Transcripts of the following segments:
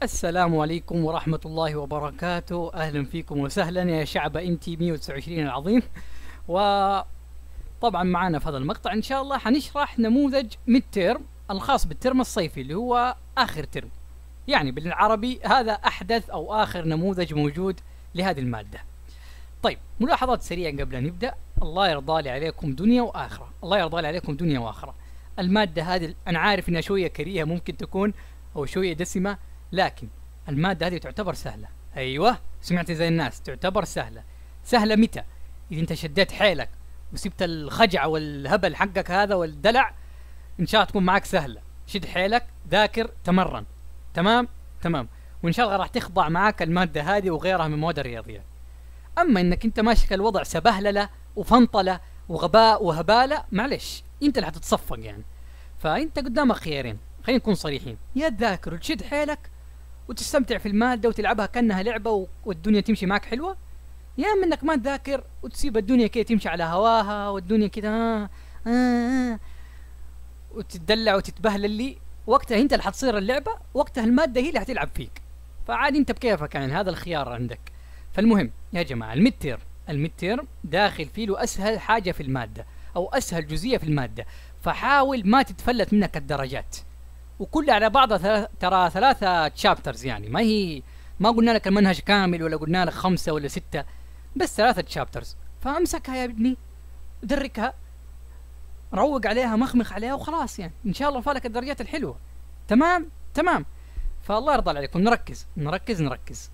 السلام عليكم ورحمة الله وبركاته. أهلا فيكم وسهلا يا شعب انتي 129 العظيم. وطبعا معنا في هذا المقطع إن شاء الله حنشرح نموذج ميد تيرم الخاص بالترم الصيفي اللي هو آخر ترم، يعني بالعربي هذا أحدث أو آخر نموذج موجود لهذه المادة. طيب، ملاحظات سريعة قبل أن نبدأ. الله يرضى لي عليكم دنيا وآخرة، الله يرضى لي عليكم دنيا وآخرة. المادة هذه أنا عارف إنها شوية كريهة ممكن تكون أو شوية دسمة، لكن المادة هذه تعتبر سهلة. أيوة، سمعت زي الناس، تعتبر سهلة. سهلة متى؟ إذا أنت شديت حيلك وسبت الخجع والهبل حقك هذا والدلع، إن شاء الله تكون معك سهلة. شد حيلك، ذاكر، تمرن. تمام؟ تمام. وإن شاء الله راح تخضع معك المادة هذه وغيرها من المواد الرياضية. أما إنك أنت ماشي الوضع سبهللة وفنطلة وغباء وهبالة، معلش أنت اللي حتتصفق يعني. فأنت قدامك خيارين، خلينا نكون صريحين: يا تذاكر وتشد حيلك وتستمتع في المادة وتلعبها كأنها لعبة والدنيا تمشي معك حلوة، يا اما انك ما تذاكر وتسيب الدنيا كده تمشي على هواها والدنيا كده وتتدلع وتتبهلل لي. وقتها انت اللي حتصير اللعبة، وقتها المادة هي اللي حتلعب فيك. فعادي انت بكيفك، يعني هذا الخيار عندك. فالمهم يا جماعة، الميد تيرم داخل فيه له اسهل حاجة في المادة او اسهل جزئية في المادة، فحاول ما تتفلت منك الدرجات. وكلها على بعضها ترى 3 تشابترز، يعني ما قلنا لك المنهج كامل ولا قلنا لك 5 ولا 6، بس 3 تشابترز. فامسكها يا ابني، دركها، روق عليها، مخمخ عليها وخلاص، يعني ان شاء الله فالك الدرجات الحلوة. تمام تمام. فالله يرضى عليكم، نركز نركز نركز.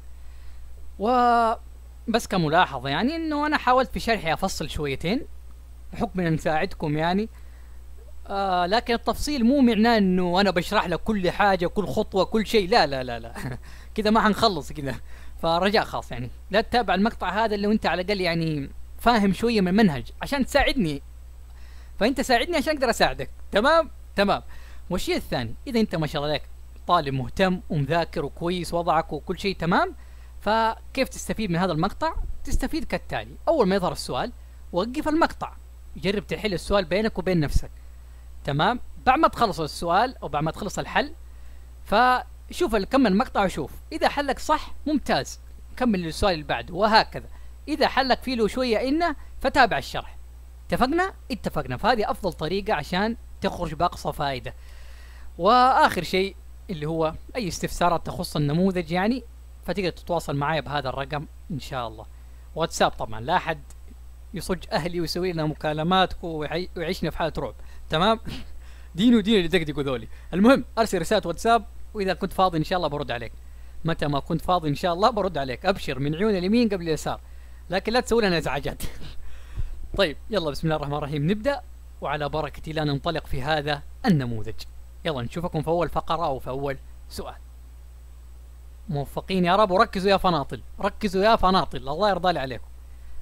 وبس كملاحظة يعني انه انا حاولت في شرحي افصل شويتين بحكم ان نساعدكم يعني. لكن التفصيل مو معناه انه انا بشرح لك كل حاجة كل خطوة كل شيء، لا لا لا لا كذا ما حنخلص كذا. فرجاء خاص يعني لا تتابع المقطع هذا الا وانت على الاقل يعني فاهم شوية من المنهج عشان تساعدني. فانت ساعدني عشان اقدر اساعدك. تمام تمام. والشيء الثاني، اذا انت ما شاء الله عليك طالب مهتم ومذاكر وكويس وضعك وكل شيء تمام، فكيف تستفيد من هذا المقطع؟ تستفيد كالتالي: اول ما يظهر السؤال وقف المقطع، جرب تحل السؤال بينك وبين نفسك. تمام؟ بعد ما تخلص السؤال او بعد ما تخلص الحل، فشوف كمل المقطع وشوف اذا حلك صح ممتاز، كمل السؤال اللي بعده، وهكذا. اذا حلك فيه له شويه فتابع الشرح. اتفقنا؟ اتفقنا. فهذه افضل طريقه عشان تخرج باقصى فائده. واخر شيء اللي هو اي استفسارات تخص النموذج يعني، فتقدر تتواصل معي بهذا الرقم ان شاء الله. واتساب طبعا، لا احد يصج اهلي ويسوي لنا مكالمات ويعيشنا في حاله رعب. تمام؟ دين اللي دقدقوا ذولي. المهم ارسل رسالة واتساب، واذا كنت فاضي ان شاء الله برد عليك. متى ما كنت فاضي ان شاء الله برد عليك، ابشر، من عيون اليمين قبل اليسار، لكن لا تسوي لنا ازعاجات. طيب يلا، بسم الله الرحمن الرحيم، نبدا وعلى بركة الله ننطلق في هذا النموذج. يلا نشوفكم في اول فقرة او في اول سؤال. موفقين يا رب، وركزوا يا فناطل، ركزوا يا فناطل، الله يرضى لي عليكم.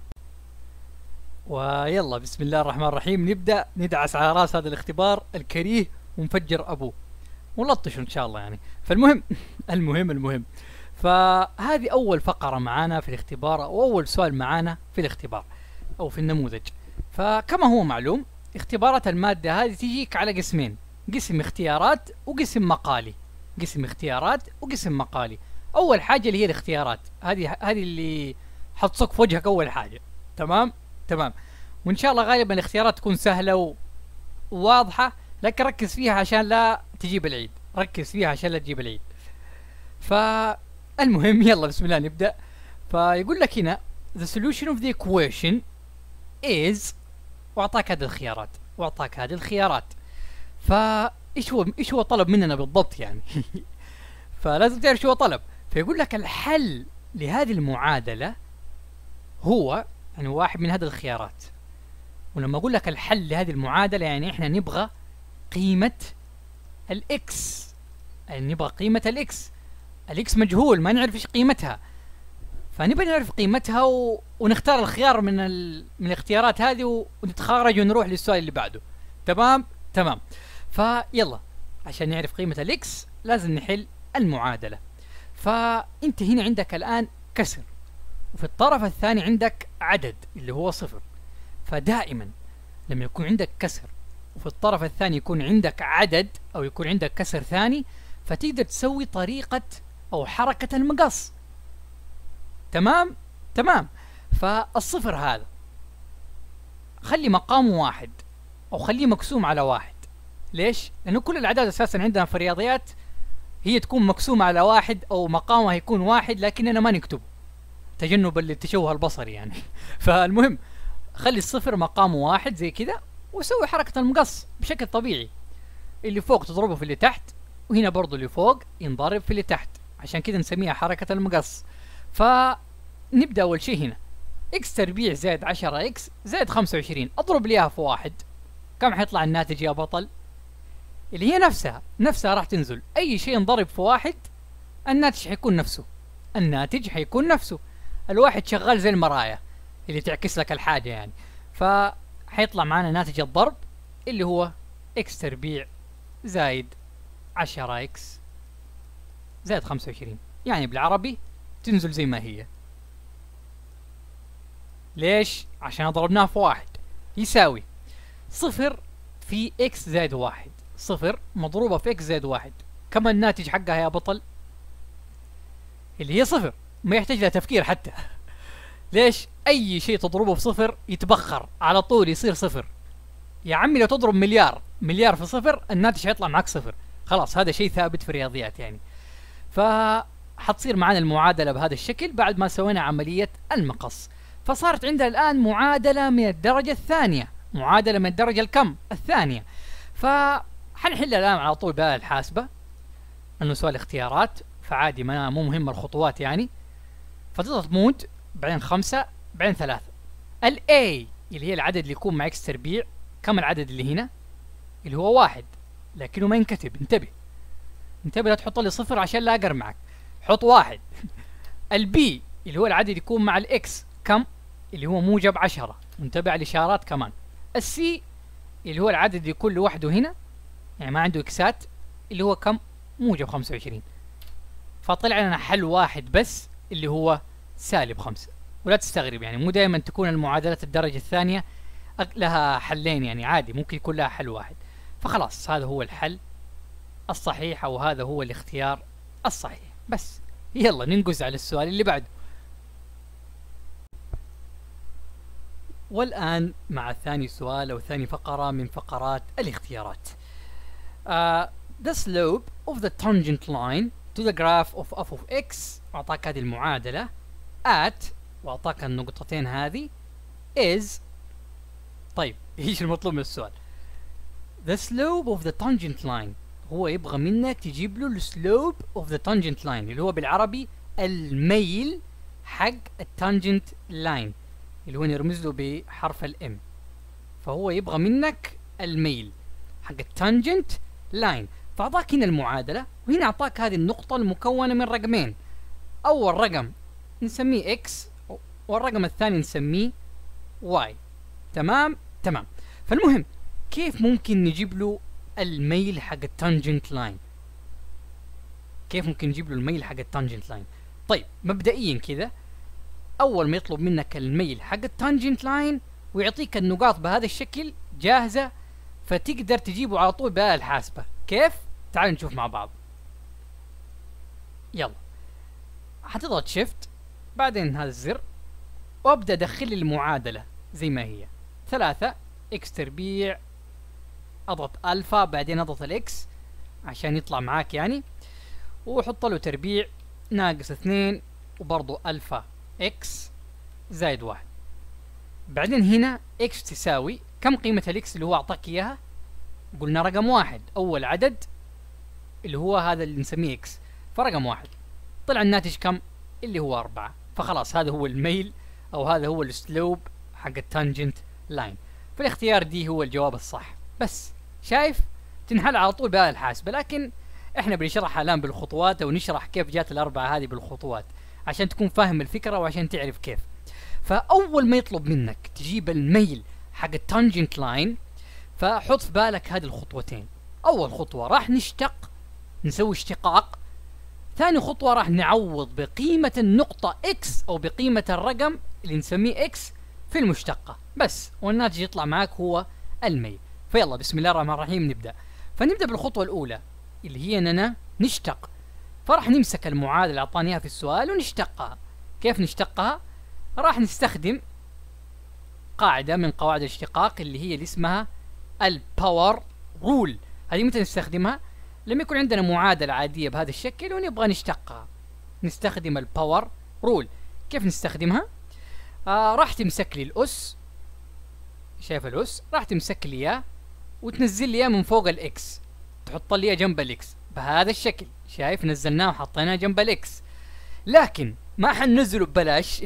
ويلا بسم الله الرحمن الرحيم، نبدأ ندعس على راس هذا الاختبار الكريه ونفجر أبوه ونلطشه إن شاء الله يعني. فالمهم المهم فهذه أول فقرة معانا في الاختبار، أو أول سؤال معانا في الاختبار أو في النموذج. فكما هو معلوم، اختبارات المادة هذه تجيك على قسمين: قسم اختيارات وقسم مقالي. قسم اختيارات وقسم مقالي. أول حاجة اللي هي الاختيارات، هذه اللي حتصك في وجهك أول حاجة. تمام؟ تمام. وان شاء الله غالبا الاختيارات تكون سهله وواضحه، لكن ركز فيها عشان لا تجيب العيد، ركز فيها عشان لا تجيب العيد. فالمهم يلا بسم الله نبدا. فيقول لك هنا the solution of the equation is، واعطاك هذه الخيارات ايش هو طلب مننا بالضبط يعني. فلازم تعرف شو هو طلب. فيقول لك الحل لهذه المعادله هو يعني واحد من هذه الخيارات. ولما اقول لك الحل لهذه المعادله يعني احنا نبغى قيمه الاكس، يعني نبغى قيمه الاكس مجهول، ما نعرف ايش قيمتها، فنبغى نعرف قيمتها ونختار الخيار من الاختيارات هذه ونتخارج ونروح للسؤال اللي بعده. تمام تمام. فيلا عشان نعرف قيمه الاكس لازم نحل المعادله. فانت هنا عندك الان كسر، وفي الطرف الثاني عندك عدد اللي هو 0. فدائما لما يكون عندك كسر وفي الطرف الثاني يكون عندك عدد او يكون عندك كسر ثاني، فتقدر تسوي طريقة أو حركة المقص. تمام؟ تمام. فالصفر هذا خلي مقامه واحد أو خليه مقسوم على واحد. ليش؟ لأنه كل الأعداد أساسا عندنا في الرياضيات هي تكون مقسومة على واحد أو مقامها يكون واحد، لكننا ما نكتبه تجنبا للتشوه البصري يعني. فالمهم خلي الصفر مقامه واحد زي كده، وسوي حركة المقص بشكل طبيعي. اللي فوق تضربه في اللي تحت، وهنا برضو اللي فوق ينضرب في اللي تحت، عشان كده نسميها حركة المقص. فنبدأ أول شيء هنا x تربيع زائد 10 x زائد 25، أضرب ليها في واحد. كم حيطلع الناتج يا بطل؟ اللي هي نفسها راح تنزل. أي شيء نضرب في واحد الناتج حيكون نفسه. الناتج حيكون نفسه. الواحد شغال زي المراية اللي تعكس لك الحاجة يعني. فحيطلع معنا ناتج الضرب اللي هو x تربيع زائد 10 x زائد 25. يعني بالعربي تنزل زي ما هي. ليش؟ عشان ضربناها في واحد يساوي صفر في x زائد واحد. صفر مضروبة في x زائد واحد. كم الناتج حقها يا بطل؟ اللي هي صفر، ما يحتاج لها تفكير حتى. ليش؟ أي شيء تضربه في صفر يتبخر على طول يصير صفر. يا عمي لو تضرب مليار في صفر الناتج حيطلع معك صفر. خلاص هذا شيء ثابت في الرياضيات يعني. فحتصير معنا المعادلة بهذا الشكل بعد ما سوينا عملية المقص. فصارت عندنا الآن معادلة من الدرجة الثانية. معادلة من الدرجة الكم؟ الثانية. فحنحل الآن على طول بآلة الحاسبة، لأنه سؤال اختيارات فعادي مو مهم الخطوات يعني. فتضغط مود، بعدين 5، بعدين 3. ال A اللي هي العدد اللي يكون مع x تربيع. كم العدد اللي هنا؟ اللي هو 1، لكنه ما ينكتب. انتبه لا تحط لي صفر عشان لا اقر معك. حط 1. ال B اللي هو العدد يكون مع الاكس. كم؟ اللي هو موجب 10. انتبه على الاشارات كمان. ال C اللي هو العدد اللي يكون لوحده هنا، يعني ما عنده اكسات، اللي هو كم؟ موجب 25. فطلع لنا حل واحد بس اللي هو -5. ولا تستغرب يعني مو دائما تكون المعادلات الدرجة الثانية لها حلين، يعني عادي ممكن يكون لها حل واحد. فخلاص هذا هو الحل الصحيح، أو هذا هو الاختيار الصحيح. بس يلا ننقز على السؤال اللي بعده. والآن مع ثاني سؤال أو ثاني فقرة من فقرات الاختيارات. The slope of the tangent line to the graph of f of x. أعطاك هذه المعادلة at، وأعطاك النقطتين هذه is. طيب ايش المطلوب من السؤال؟ The slope of the tangent line. هو يبغى منك تجيب له السلوب of the tangent line اللي هو بالعربي الميل حق التانجنت لاين اللي هو نرمز له بحرف الام. فهو يبغى منك الميل حق التانجنت لاين. فأعطاك هنا المعادلة، وهنا أعطاك هذه النقطة المكونة من رقمين. أول رقم نسميه x، والرقم الثاني نسميه y. تمام؟ تمام. فالمهم كيف ممكن نجيب له الميل حق التانجنت لاين؟ كيف ممكن نجيب له الميل حق التانجنت لاين؟ طيب مبدئيا كذا، أول ما يطلب منك الميل حق التانجنت لاين ويعطيك النقاط بهذا الشكل جاهزة، فتقدر تجيبه على طول بآلة الحاسبة. كيف؟ تعالوا نشوف مع بعض. يلا حتضغط شيفت بعدين هذا الزر، وابدأ ادخل المعادلة زي ما هي. 3 x تربيع، اضغط الفا بعدين اضغط الاكس عشان يطلع معاك يعني، وحط له تربيع ناقص 2 وبرضو الفا اكس زائد 1. بعدين هنا اكس تساوي كم قيمة الاكس اللي هو اعطاك اياها؟ قلنا رقم 1 اول عدد اللي هو هذا اللي نسميه اكس، فرقم 1 طلع الناتج كم؟ اللي هو 4. فخلاص هذا هو الميل او هذا هو السلوب حق التانجنت لاين. فالاختيار دي هو الجواب الصح. بس شايف تنحل على طول بآلة الحاسبة، لكن احنا بنشرحها الان بالخطوات، او نشرح كيف جات الاربعة هذه بالخطوات عشان تكون فاهم الفكرة وعشان تعرف كيف. فاول ما يطلب منك تجيب الميل حق التانجنت لاين، فحط في بالك هذه الخطوتين. اول خطوة راح نسوي اشتقاق. ثاني خطوة راح نعوض بقيمة النقطة x او بقيمة الرقم اللي نسميه x في المشتقة بس، والناتج يطلع معك هو الميل. فيلا بسم الله الرحمن الرحيم نبدأ. فنبدأ بالخطوة الأولى اللي هي أننا نشتق. فراح نمسك المعادلة اللي اعطاني اياها في السؤال ونشتقها. كيف نشتقها؟ راح نستخدم قاعدة من قواعد الاشتقاق اللي اسمها الباور رول. هذه متى نستخدمها؟ لما يكون عندنا معادلة عادية بهذا الشكل ونبغى نشتقها، نستخدم الباور رول. كيف نستخدمها؟ راح تمسك لي الأس، شايف الأس؟ راح تمسك لي إياه وتنزل لي إياه من فوق الإكس، تحط لي جنب الإكس بهذا الشكل. شايف؟ نزلناه وحطيناه جنب الإكس، لكن ما حننزله ببلاش.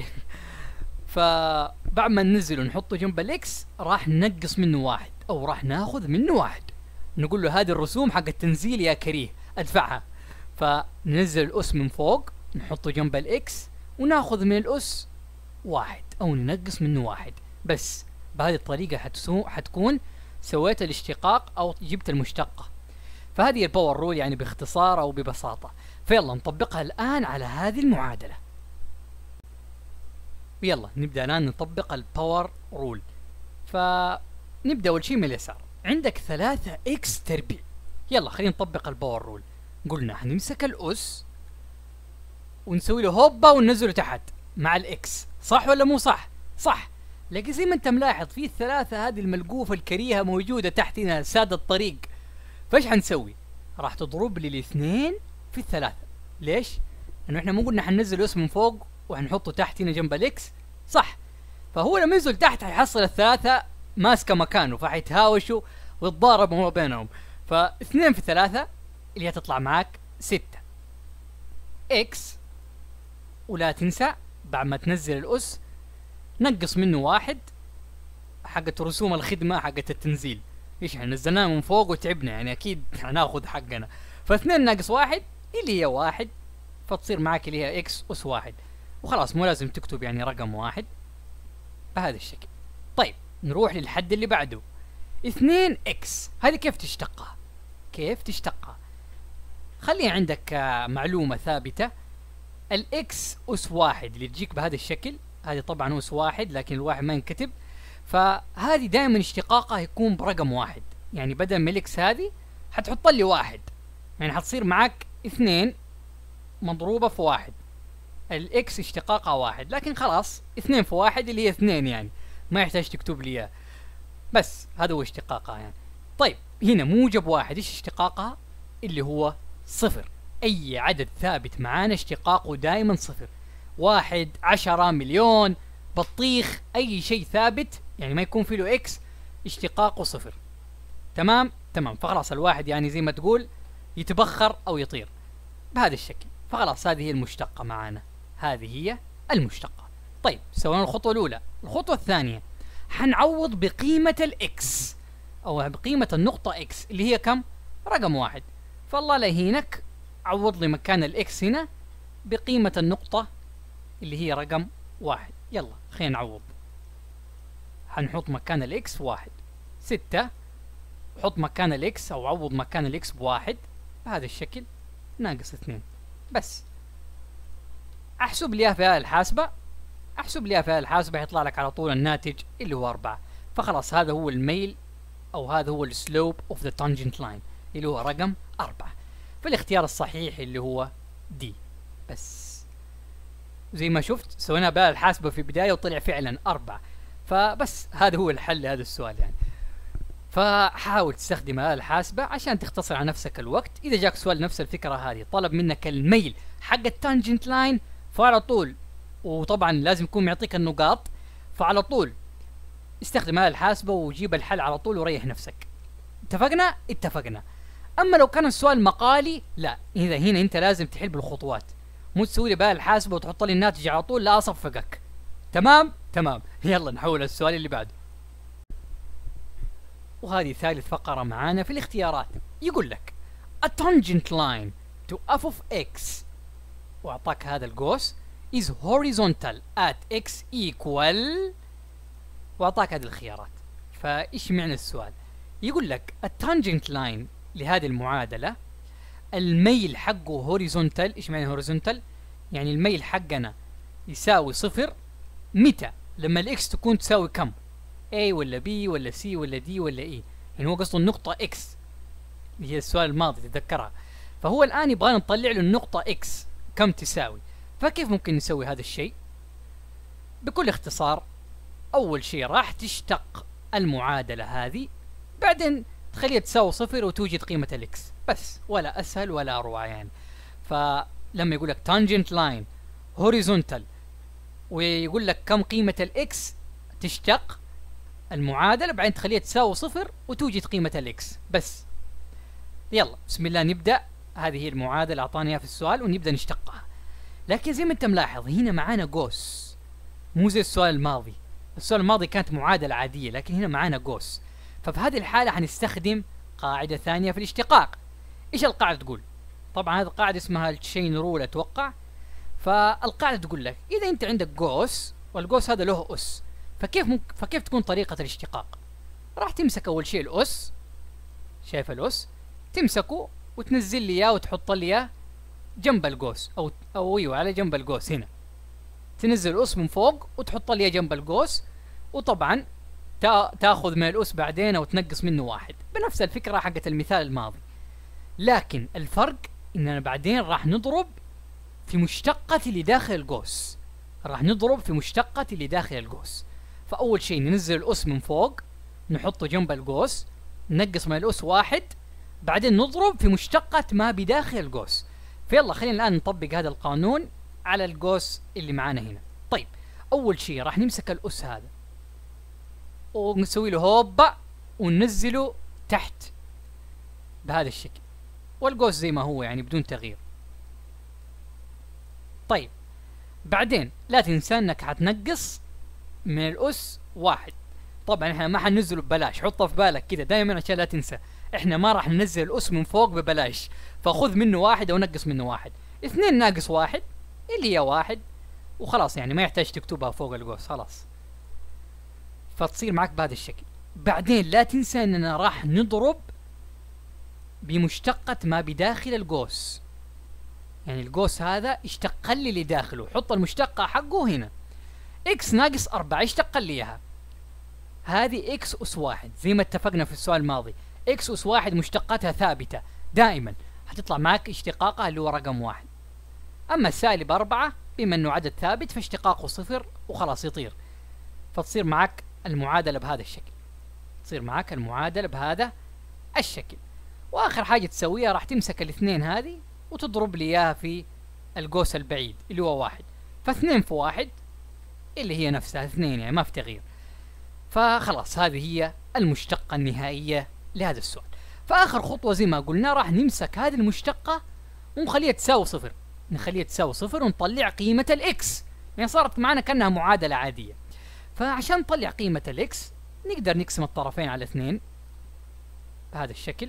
فبعد ما ننزله ونحطه جنب الإكس راح ننقص منه واحد، أو راح ناخذ منه واحد. نقول له هذه الرسوم حق التنزيل يا كريه ادفعها. فننزل الأس من فوق، نحطه جنب الإكس، وناخذ من الأس واحد أو ننقص منه واحد. بس بهذه الطريقة حتكون سويت الاشتقاق أو جبت المشتقة. فهذه الباور رول يعني باختصار أو ببساطة. فيلا نطبقها الآن على هذه المعادلة. ويلا نبدأ الآن نطبق الباور رول. فنبدأ أول شيء من اليسار، عندك 3 إكس تربيع. يلا خلينا نطبق الباور رول. قلنا حنمسك الأس ونسوي له هوبا وننزله تحت مع الإكس، صح ولا مو صح؟ صح. لكن زي ما انت ملاحظ في الثلاثة هذه الملقوفة الكريهة موجودة تحت هنا ساد الطريق. فايش حنسوي؟ راح تضرب لي الاثنين في الثلاثة. ليش؟ لأنه احنا مو قلنا حننزل الأس من فوق وحنحطه تحت هنا جنب الإكس؟ صح. فهو لما ينزل تحت حيحصل الثلاثة ماسكة مكانه، فحيتهاوشوا ويتضاربوا ما بينهم. فاثنين في ثلاثة اللي هتطلع معاك 6 إكس. ولا تنسى بعد ما تنزل الأس نقص منه واحد حقت رسوم الخدمة حقت التنزيل. ايش احنا نزلناه من فوق وتعبنا، يعني اكيد هناخذ حقنا. فاثنين ناقص واحد اللي هي واحد، فتصير معاك اللي هي اكس اس واحد. وخلاص مو لازم تكتب يعني رقم واحد بهذا الشكل. طيب نروح للحد اللي بعده، 2 اكس. هذه كيف تشتقها؟ كيف تشتقها؟ خلي عندك معلومة ثابتة، الاكس اس واحد اللي تجيك بهذا الشكل، هذه طبعا اس واحد لكن الواحد ما ينكتب، فهذه دائما اشتقاقها يكون برقم واحد. يعني بدل من الاكس هذه حتحط لي واحد، يعني حتصير معك 2 مضروبة في واحد. الاكس اشتقاقها واحد، لكن خلاص 2 في واحد اللي هي 2، يعني ما يحتاج تكتب لي اياه، بس هذا هو اشتقاقها يعني. طيب هنا موجب واحد ايش اشتقاقها؟ اللي هو 0. اي عدد ثابت معانا اشتقاقه دائما 0. 1 10 مليون بطيخ، اي شيء ثابت يعني ما يكون فيه له اكس اشتقاقه 0. تمام. فخلاص الواحد يعني زي ما تقول يتبخر او يطير بهذا الشكل. فخلاص هذه هي المشتقة معانا، هذه هي المشتقة. طيب سوينا الخطوة الأولى. الخطوة الثانية حنعوض بقيمة الإكس أو بقيمة النقطة إكس اللي هي كم؟ رقم واحد. فالله لا يهينك عوض لي مكان الإكس هنا بقيمة النقطة اللي هي رقم واحد. يلا خلينا نعوض. حنحط مكان الإكس 1 6، حط مكان الإكس أو عوض مكان الإكس بواحد بهذا الشكل ناقص 2. بس احسب لي في الحاسبة، يطلع لك على طول الناتج اللي هو 4. فخلاص هذا هو الميل او هذا هو السلوب اوف ذا تانجنت لاين اللي هو رقم 4. فالاختيار الصحيح اللي هو دي. بس زي ما شفت سوينا بآلة الحاسبة في البداية وطلع فعلا 4. فبس هذا هو الحل لهذا السؤال يعني. فحاول تستخدم الآلة الحاسبة عشان تختصر على نفسك الوقت. إذا جاك سؤال نفس الفكرة هذه طلب منك الميل حق التانجنت لاين فعلى طول، وطبعا لازم يكون معطيك النقاط، فعلى طول استخدم الآلة الحاسبة وجيب الحل على طول وريح نفسك. اتفقنا. أما لو كان السؤال مقالي لا، إذا هنا أنت لازم تحل بالخطوات، مو تسوي لي بآلة الحاسبة وتحط لي الناتج على طول، لا أصفقك. تمام. يلا نحول السؤال اللي بعده. وهذه ثالث فقرة معانا في الاختيارات. يقول لك a tangent line to f of x، واعطاك هذا القوس is horizontal at x equal، واعطاك هذه الخيارات. فايش معنى السؤال؟ يقول لك التانجنت لاين لهذه المعادلة الميل حقه horizontal. ايش معنى horizontal؟ يعني الميل حقنا يساوي 0 متى؟ لما الاكس تكون تساوي كم؟ A ولا B ولا C ولا D ولا E؟ يعني هو قصده النقطة X اللي هي السؤال الماضي تتذكرها. فهو الآن يبغانا نطلع له النقطة إكس كم تساوي. فكيف ممكن نسوي هذا الشيء؟ بكل اختصار، أول شيء راح تشتق المعادلة هذه، بعدين تخليها تساوي صفر وتوجد قيمة الإكس بس، ولا أسهل ولا أروع يعني. فلما يقول لك tangent line horizontal ويقول لك كم قيمة الإكس، تشتق المعادلة بعدين تخليها تساوي صفر وتوجد قيمة الإكس بس. يلا بسم الله نبدأ. هذه هي المعادلة أعطاني إياها في السؤال ونبدأ نشتقها. لكن زي ما أنت ملاحظ هنا معانا قوس، مو زي السؤال الماضي. السؤال الماضي كانت معادلة عادية، لكن هنا معانا قوس. ففي هذه الحالة حنستخدم قاعدة ثانية في الاشتقاق. إيش القاعدة تقول؟ طبعا هذه القاعدة اسمها التشين رول أتوقع. فالقاعدة تقول لك إذا أنت عندك قوس والقوس هذا له أس، فكيف تكون طريقة الاشتقاق؟ راح تمسك أول شيء الأس، شايف الأس؟ تمسكه وتنزل لي إياه وتحط لي إياه جنب القوس، أو أيوه على جنب القوس هنا. تنزل الأس من فوق وتحط لي جنب القوس، وطبعا تاخذ من الأس بعدين أو تنقص منه واحد، بنفس الفكرة حقت المثال الماضي. لكن الفرق إننا بعدين راح نضرب في مشتقة اللي داخل القوس. راح نضرب في مشتقة اللي داخل القوس. فأول شيء ننزل الأس من فوق، نحطه جنب القوس، ننقص من الأس واحد، بعدين نضرب في مشتقة ما بداخل القوس. فيلا خلينا الآن نطبق هذا القانون على القوس اللي معانا هنا. طيب أول شيء راح نمسك الأس هذا ونسوي له هوبا وننزله تحت بهذا الشكل، والقوس زي ما هو يعني بدون تغيير. طيب بعدين لا تنسى انك حتنقص من الأس واحد. طبعا احنا ما حننزله ببلاش، حطه في بالك كده دائما عشان لا تنسى. احنا ما راح ننزل الأس من فوق ببلاش، فخذ منه واحد او نقص منه واحد. 2 ناقص واحد اللي هي واحد، وخلاص يعني ما يحتاج تكتبها فوق القوس خلاص. فتصير معك بهذا الشكل. بعدين لا تنسى اننا راح نضرب بمشتقة ما بداخل القوس، يعني القوس هذا اشتق لي اللي داخله، حط المشتقة حقه هنا. اكس ناقص 4 اشتق لي اياها، هذه اكس أس واحد زي ما اتفقنا في السؤال الماضي. اكس أس واحد مشتقاتها ثابتة دائما، حتطلع معك اشتقاقها اللي هو رقم واحد. اما السالب 4 بما انه عدد ثابت فاشتقاقه صفر وخلاص يطير. فتصير معك المعادلة بهذا الشكل، تصير معك المعادلة بهذا الشكل. واخر حاجة تسويها راح تمسك الاثنين هذه وتضرب لي اياها في القوس البعيد اللي هو واحد. فاثنين في واحد اللي هي نفسها 2 يعني ما في تغيير. فخلاص هذه هي المشتقة النهائية لهذا السؤال. فآخر خطوة زي ما قلنا راح نمسك هذه المشتقة ونخليها تساوي صفر، نخليها تساوي صفر ونطلع قيمة الإكس، يعني صارت معنا كأنها معادلة عادية. فعشان نطلع قيمة الإكس نقدر نقسم الطرفين على 2 بهذا الشكل.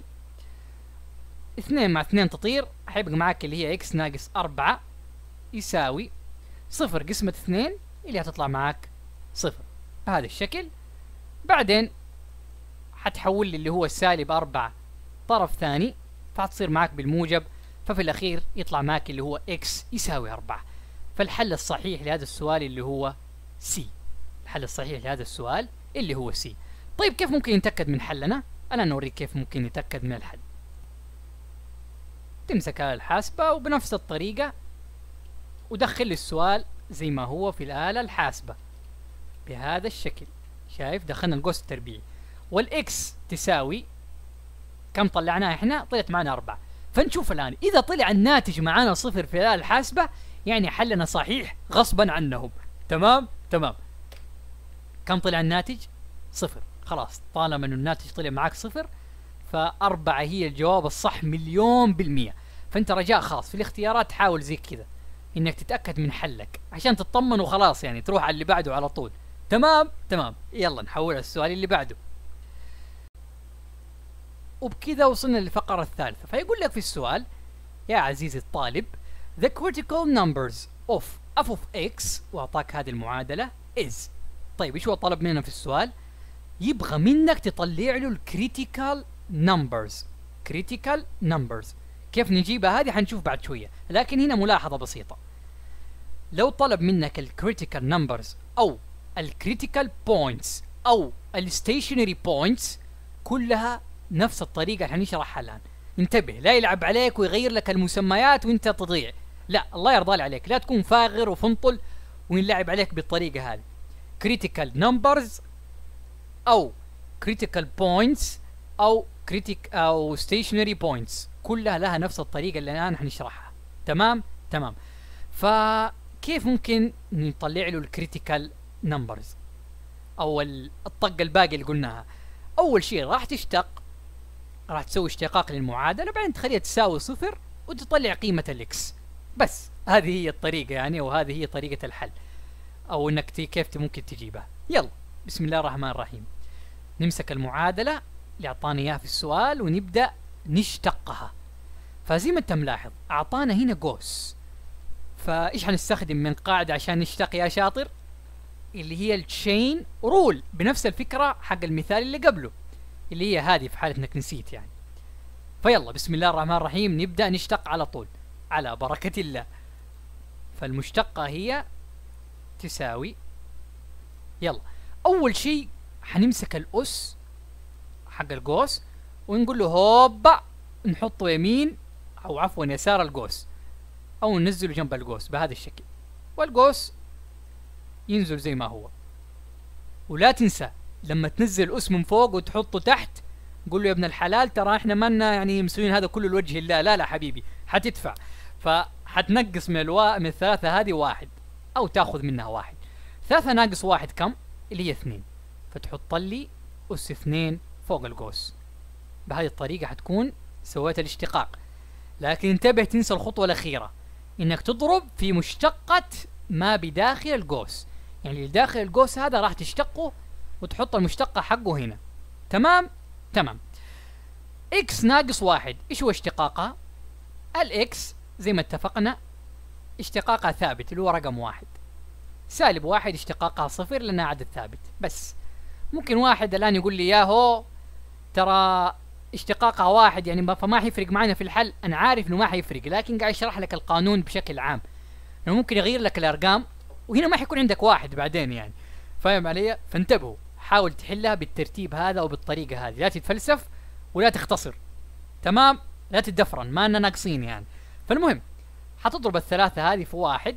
2 مع 2 تطير، حيبقى معك اللي هي إكس ناقص 4 يساوي صفر قسمة 2 اللي هتطلع معك صفر بهذا الشكل. بعدين حتحول لي اللي هو السالب 4 طرف ثاني، فحتصير معك بالموجب، ففي الأخير يطلع معك اللي هو إكس يساوي 4. فالحل الصحيح لهذا السؤال اللي هو سي. الحل الصحيح لهذا السؤال اللي هو سي. طيب كيف ممكن نتأكد من حلنا؟ أنا نوريك كيف ممكن نتأكد من الحل. تمسك آلة الحاسبة وبنفس الطريقة ودخل السؤال زي ما هو في الآلة الحاسبة بهذا الشكل. شايف دخلنا القوس التربيعي، والإكس تساوي كم طلعناها احنا؟ طلعت معنا 4. فنشوف الآن إذا طلع الناتج معنا صفر في الآلة الحاسبة يعني حلنا صحيح غصبا عنهم. تمام؟ تمام. كم طلع الناتج؟ صفر. خلاص طالما انه الناتج طلع معك صفر ف4 هي الجواب الصح 1,000,000%. فانت رجاء خاص في الاختيارات حاول زي كذا انك تتأكد من حلك عشان تطمن وخلاص، يعني تروح على اللي بعده على طول. تمام؟ تمام. يلا نحول السؤال اللي بعده. وبكذا وصلنا للفقرة الثالثة. فيقول لك في السؤال يا عزيزي الطالب the critical numbers of f of x، واعطاك هذه المعادلة is. طيب ايش هو طلب مننا في السؤال؟ يبغى منك تطلع له الكريتيكال نمبرز. كريتيكال نمبرز كيف نجيبها هذه حنشوف بعد شوية، لكن هنا ملاحظة بسيطة. لو طلب منك الكريتيكال نمبرز او الكريتيكال بوينتس او الستيشنري بوينتس كلها نفس الطريقة اللي حنشرحها الآن. انتبه، لا يلعب عليك ويغير لك المسميات وانت تضيع. لا، الله يرضى لي عليك، لا تكون فاغر وفنطل وينلعب عليك بالطريقة هذه. critical numbers او critical points او او stationary points، كلها لها نفس الطريقة اللي الآن حنشرحها. تمام تمام. فكيف ممكن نطلع له الكريتيكال نمبرز او الطقة الباقي اللي قلناها؟ اول شيء راح تسوي اشتقاق للمعادلة، بعدين تخليها تساوي صفر وتطلع قيمة الاكس. بس هذه هي الطريقة يعني، وهذه هي طريقة الحل، او انك كيف ممكن تجيبها. يلا بسم الله الرحمن الرحيم، نمسك المعادلة اللي اعطانا اياها في السؤال ونبدأ نشتقها. فزي ما انت ملاحظ اعطانا هنا قوس، فايش حنستخدم من قاعدة عشان نشتق يا شاطر؟ اللي هي التشين رول، بنفس الفكرة حق المثال اللي قبله، اللي هي هذه في حالة انك نسيت يعني. فيلا بسم الله الرحمن الرحيم نبدأ نشتق على طول على بركة الله. فالمشتقة هي تساوي، يلا اول شيء حنمسك الأس حق القوس ونقول له هوبا، نحطه يمين او عفوا يسار القوس، او ننزله جنب القوس بهذا الشكل، والقوس ينزل زي ما هو. ولا تنسى لما تنزل الأس من فوق وتحطه تحت قول له يا ابن الحلال ترى احنا منا يعني مسوين هذا كله لوجه الله، لا لا حبيبي حتدفع، فحتنقص من الثلاثة هذه واحد او تاخذ منها واحد. 3 ناقص 1 كم؟ اللي هي 2، فتحط لي أس 2 فوق القوس. بهذه الطريقة حتكون سويت الاشتقاق. لكن انتبه تنسى الخطوة الأخيرة، انك تضرب في مشتقة ما بداخل القوس، يعني اللي داخل القوس هذا راح تشتقه وتحط المشتقة حقه هنا. تمام تمام. اكس ناقص 1 ايش هو اشتقاقها؟ الاكس زي ما اتفقنا اشتقاقها ثابت اللي هو رقم 1. سالب 1 اشتقاقها صفر لانها عدد ثابت. بس ممكن واحد الان يقول لي ياهو ترى اشتقاقها 1 يعني فما حيفرق معنا في الحل. انا عارف انه ما حيفرق، لكن قاعد اشرح لك القانون بشكل عام، لانه ممكن يغير لك الارقام وهنا ما حيكون عندك 1 بعدين يعني، فاهم علي؟ فانتبهوا، حاول تحلها بالترتيب هذا او بالطريقة هذه، لا تتفلسف ولا تختصر. تمام؟ لا تدفرن، ما أننا ناقصين يعني. فالمهم حتضرب الثلاثة هذه في 1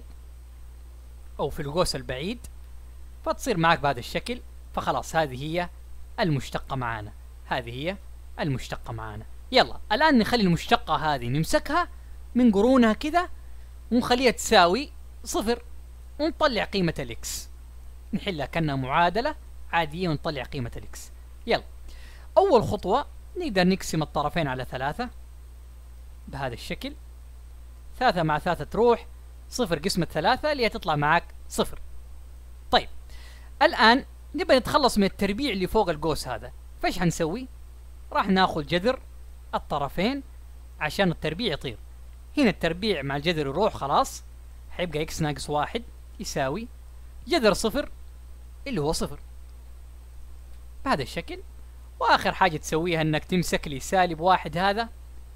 او في القوس البعيد، فتصير معك بهذا الشكل. فخلاص هذه هي المشتقة معانا، هذه هي المشتقة معانا. يلا الآن نخلي المشتقة هذه نمسكها من قرونها كذا ونخليها تساوي صفر ونطلع قيمة الاكس، نحلها كأنها معادلة عادية ونطلع قيمة الاكس. يلا أول خطوة نقدر نقسم الطرفين على 3 بهذا الشكل. 3 مع 3 تروح، 0 قسمة 3 اللي هتطلع معك 0. طيب الآن نبغى نتخلص من التربيع اللي فوق القوس هذا، فايش حنسوي؟ راح ناخذ جذر الطرفين عشان التربيع يطير. هنا التربيع مع الجذر يروح، خلاص حيبقى اكس ناقص 1 يساوي جذر 0 اللي هو 0 بهذا الشكل. واخر حاجة تسويها انك تمسك لي سالب 1 هذا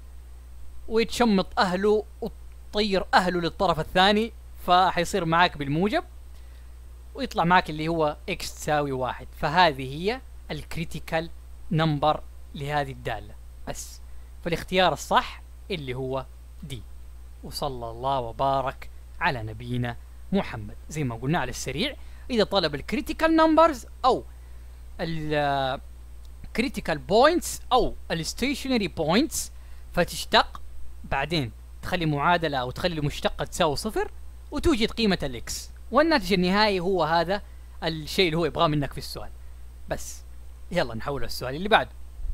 ويتشمط اهله وتطير اهله للطرف الثاني، فحيصير معاك بالموجب ويطلع معاك اللي هو اكس تساوي 1. فهذه هي الكريتيكال نمبر لهذه الدالة بس. فالاختيار الصح اللي هو دي. وصلى الله وبارك على نبينا محمد. زي ما قلنا على السريع، إذا طلب الكريتيكال نمبرز أو الكريتيكال بوينتس أو الستيشنري بوينتس فتشتق، بعدين تخلي معادلة أو تخلي مشتقة تساوي 0 وتوجد قيمة الإكس، والناتج النهائي هو هذا الشيء اللي هو يبغاه منك في السؤال بس. يلا نحول السؤال اللي بعده،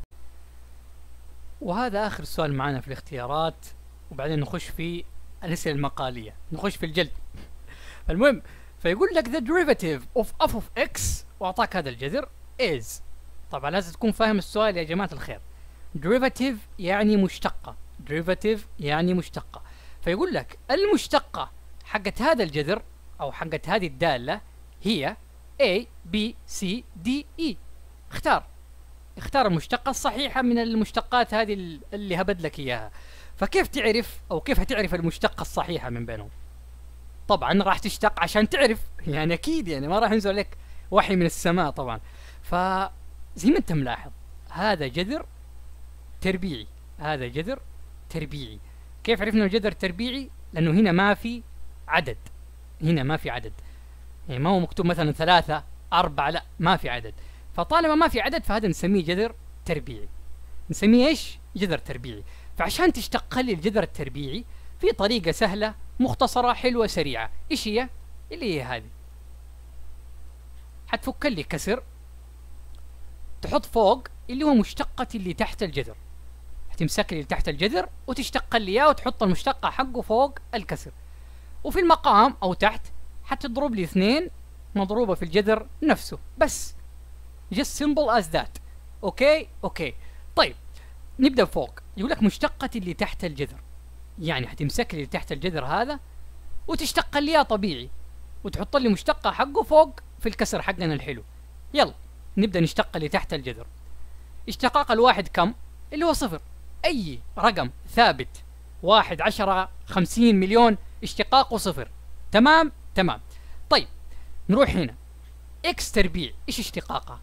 وهذا آخر سؤال معنا في الاختيارات، وبعدين نخش في الأسئلة المقالية، نخش في الجلد. المهم فيقول لك the derivative of f of x وأعطاك هذا الجذر is. طبعا لازم تكون فاهم السؤال يا جماعة الخير. derivative يعني مشتقة، derivative يعني مشتقة. فيقول لك المشتقة حقت هذا الجذر أو حقت هذه الدالة هي a b c d e. اختار المشتقة الصحيحة من المشتقات هذه اللي هبد لك إياها. فكيف تعرف أو كيف هتعرف المشتقة الصحيحة من بينهم؟ طبعا راح تشتق عشان تعرف يعني، أكيد يعني ما راح ينزل لك وحي من السماء طبعا. فزي ما أنت ملاحظ هذا جذر تربيعي هذا جذر تربيعي. كيف عرفنا الجذر التربيعي؟ لأنه هنا ما في عدد، هنا ما في عدد، يعني ما هو مكتوب مثلا 3 4، لا ما في عدد. فطالما ما في عدد فهذا نسميه جذر تربيعي، نسميه ايش؟ جذر تربيعي. فعشان تشتق لي الجذر التربيعي في طريقة سهلة مختصرة حلوة سريعة. ايش هي؟ اللي هي هذه، حتفك لي كسر تحط فوق اللي هو مشتقة اللي تحت الجذر، حتمسك لي اللي تحت الجذر وتشتق لي اياه وتحط المشتقة حقه فوق الكسر، وفي المقام او تحت حتضرب لي 2 مضروبة في الجذر نفسه بس. just simple as that. اوكي. طيب نبدأ فوق. يقول لك مشتقة اللي تحت الجذر، يعني حتمسك لي اللي تحت الجذر هذا وتشتق لي اياه طبيعي وتحط لي مشتقة حقه فوق في الكسر حقنا الحلو. يلا نبدأ نشتق اللي تحت الجذر. اشتقاق الواحد كم؟ اللي هو 0. أي رقم ثابت، 1 10 50 مليون، اشتقاقه 0. تمام. طيب نروح هنا اكس تربيع، ايش اشتقاقها؟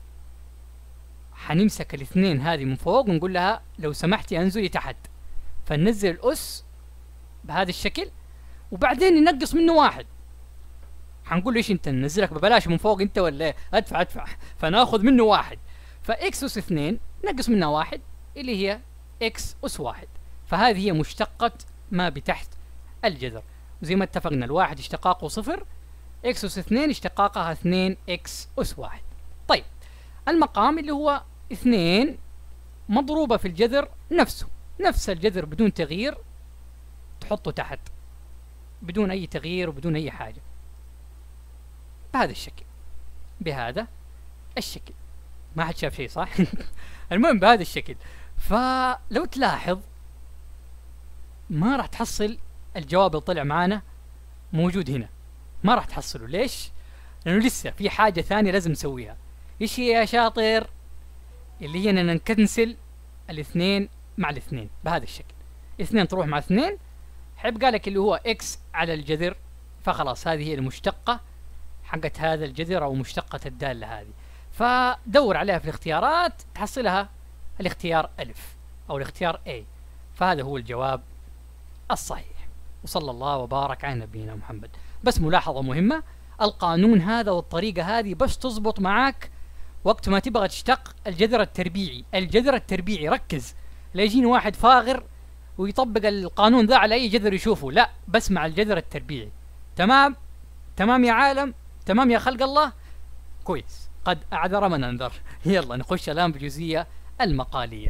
حنمسك الاثنين هذه من فوق ونقول لها لو سمحتي انزلي تحت، فننزل الأس بهذا الشكل وبعدين ننقص منه 1. حنقول له ايش انت ننزلك ببلاش من فوق انت ولا ايه؟ ادفع. فناخذ منه 1، فاكس اس 2 نقص منها 1 اللي هي اكس اس 1. فهذه هي مشتقة ما بتحت الجذر. وزي ما اتفقنا الواحد اشتقاقه 0، اكس اس 2 اشتقاقها 2 اكس اس 1. طيب المقام اللي هو 2 مضروبة في الجذر نفسه، نفس الجذر بدون تغيير تحطه تحت بدون اي تغيير وبدون اي حاجة بهذا الشكل، بهذا الشكل. ما حد شاف شيء صح؟ المهم بهذا الشكل. فلو تلاحظ ما راح تحصل الجواب اللي طلع معانا موجود هنا، ما راح تحصله. ليش؟ لانه لسه في حاجة ثانية لازم نسويها. ايش هي يا شاطر؟ اللي هي اننا نكنسل الاثنين مع الاثنين بهذا الشكل. 2 تروح مع 2، حيبقى لك اللي هو اكس على الجذر. فخلاص هذه هي المشتقة حقت هذا الجذر او مشتقة الدالة هذه. فدور عليها في الاختيارات تحصلها الاختيار ألف او الاختيار A. فهذا هو الجواب الصحيح. وصلى الله وبارك على نبينا محمد. بس ملاحظة مهمة، القانون هذا والطريقة هذه بس تزبط معاك وقت ما تبغى تشتق الجذر التربيعي. الجذر التربيعي ركز، لا يجيني واحد فاغر ويطبق القانون ذا على اي جذر يشوفه، لا بس مع الجذر التربيعي. تمام يا عالم، تمام يا خلق الله. كويس، قد اعذر من انذر. يلا نخش الان بالجزئية المقالية.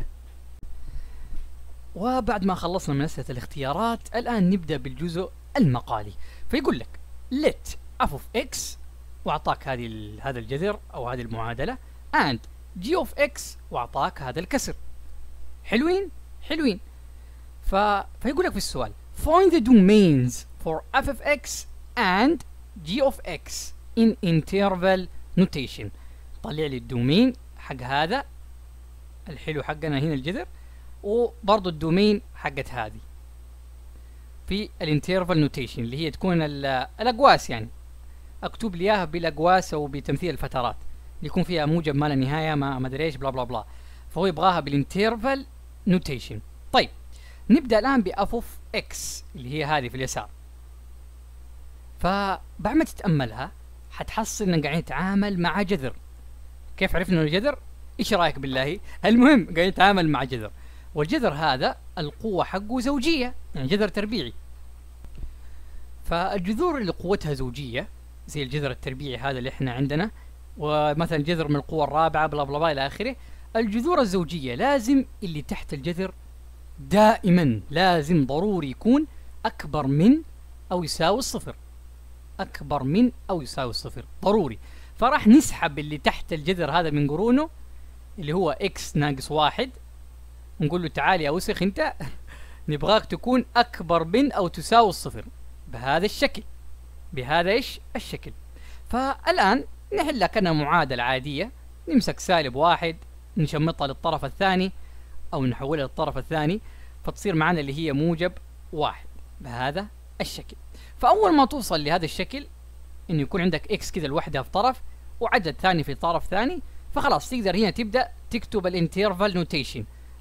وبعد ما خلصنا من أسئلة الاختيارات الآن نبدأ بالجزء المقالي. فيقول لك let f of x وأعطاك هذا الجذر أو هذه المعادلة and g of x وأعطاك هذا الكسر. حلوين. فيقول لك في السؤال find the domains for f of x and g of x in interval notation. طلع لي الدومين حق هذا الحلو حقنا هنا الجذر، وبرضو الدومين حقت هذه في الانترفال نوتيشن اللي هي تكون الاقواس، يعني اكتب لي اياها بالاقواس او بتمثيل الفترات اللي يكون فيها موجب ما لا نهايه ما ادري ايش بلا بلا بلا. فهو يبغاها بالانترفال نوتيشن. طيب نبدا الان باف اوف اكس اللي هي هذه في اليسار. فبعد ما تتاملها حتحصل اننا قاعدين نتعامل مع جذر. كيف عرفنا انه جذر؟ ايش رايك بالله؟ المهم قاعدين نتعامل مع جذر، والجذر هذا القوة حقه زوجية، يعني جذر تربيعي. فالجذور اللي قوتها زوجية زي الجذر التربيعي هذا اللي احنا عندنا، ومثلا جذر من القوة الرابعة بلا بلا بلا إلى آخره. الجذور الزوجية لازم اللي تحت الجذر دائما لازم ضروري يكون أكبر من أو يساوي الصفر، أكبر من أو يساوي الصفر ضروري. فراح نسحب اللي تحت الجذر هذا من قرونه اللي هو إكس ناقص 1، نقول له تعال يا وسخ انت نبغاك تكون اكبر من او تساوي الصفر بهذا الشكل، بهذا ايش الشكل. فالان نحلها كأنها معادلة عادية، نمسك -1 نشمطها للطرف الثاني او نحولها للطرف الثاني فتصير معنا اللي هي موجب 1 بهذا الشكل. فاول ما توصل لهذا الشكل انه يكون عندك اكس كذا لوحدها في طرف وعدد ثاني في طرف ثاني، فخلاص تقدر هنا تبدأ تكتب الانترفال نوتيشن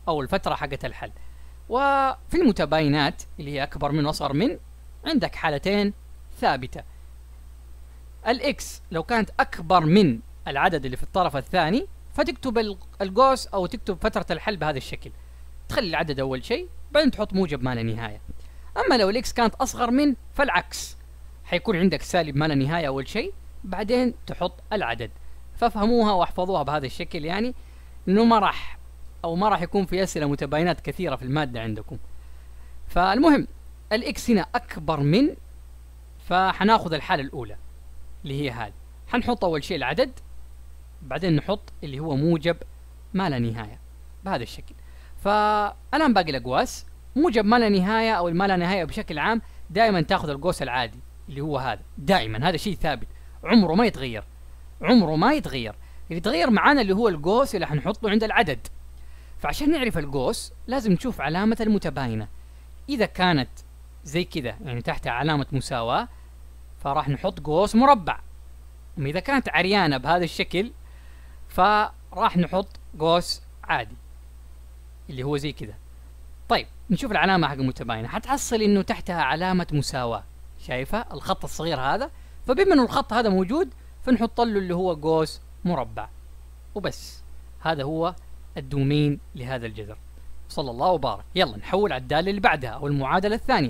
او الفترة حقت الحل. وفي المتباينات اللي هي اكبر من واصغر من، عندك حالتين ثابتة. الاكس لو كانت اكبر من العدد اللي في الطرف الثاني فتكتب القوس او تكتب فترة الحل بهذا الشكل، تخلي العدد اول شيء بعدين تحط موجب ما لا نهاية. اما لو الاكس كانت اصغر من فالعكس، حيكون عندك سالب ما لا نهاية اول شيء بعدين تحط العدد. فافهموها واحفظوها بهذا الشكل، يعني انه ما راح يكون في اسئلة متباينات كثيرة في المادة عندكم. فالمهم الاكس هنا اكبر من، فحناخذ الحالة الاولى اللي هي هذه، حنحط اول شيء العدد بعدين نحط اللي هو موجب ما لا نهاية بهذا الشكل. فالان باقي الاقواس. موجب ما لا نهاية او الما لا نهاية بشكل عام دائما تاخذ القوس العادي اللي هو هذا، دائما هذا شيء ثابت عمره ما يتغير، عمره ما يتغير. اللي يتغير معانا اللي هو القوس اللي حنحطه عند العدد. فعشان نعرف القوس لازم نشوف علامة المتباينة، إذا كانت زي كذا يعني تحتها علامة مساواة فراح نحط قوس مربع، أما إذا كانت عريانة بهذا الشكل فراح نحط قوس عادي اللي هو زي كذا. طيب نشوف العلامة حق المتباينة، حتحصل إنه تحتها علامة مساواة، شايفة الخط الصغير هذا؟ فبما إنه الخط هذا موجود فنحط له اللي هو قوس مربع وبس. هذا هو الدومين لهذا الجذر. صلى الله وبارك. يلا نحول على الدالة اللي بعدها أو المعادلة الثانية.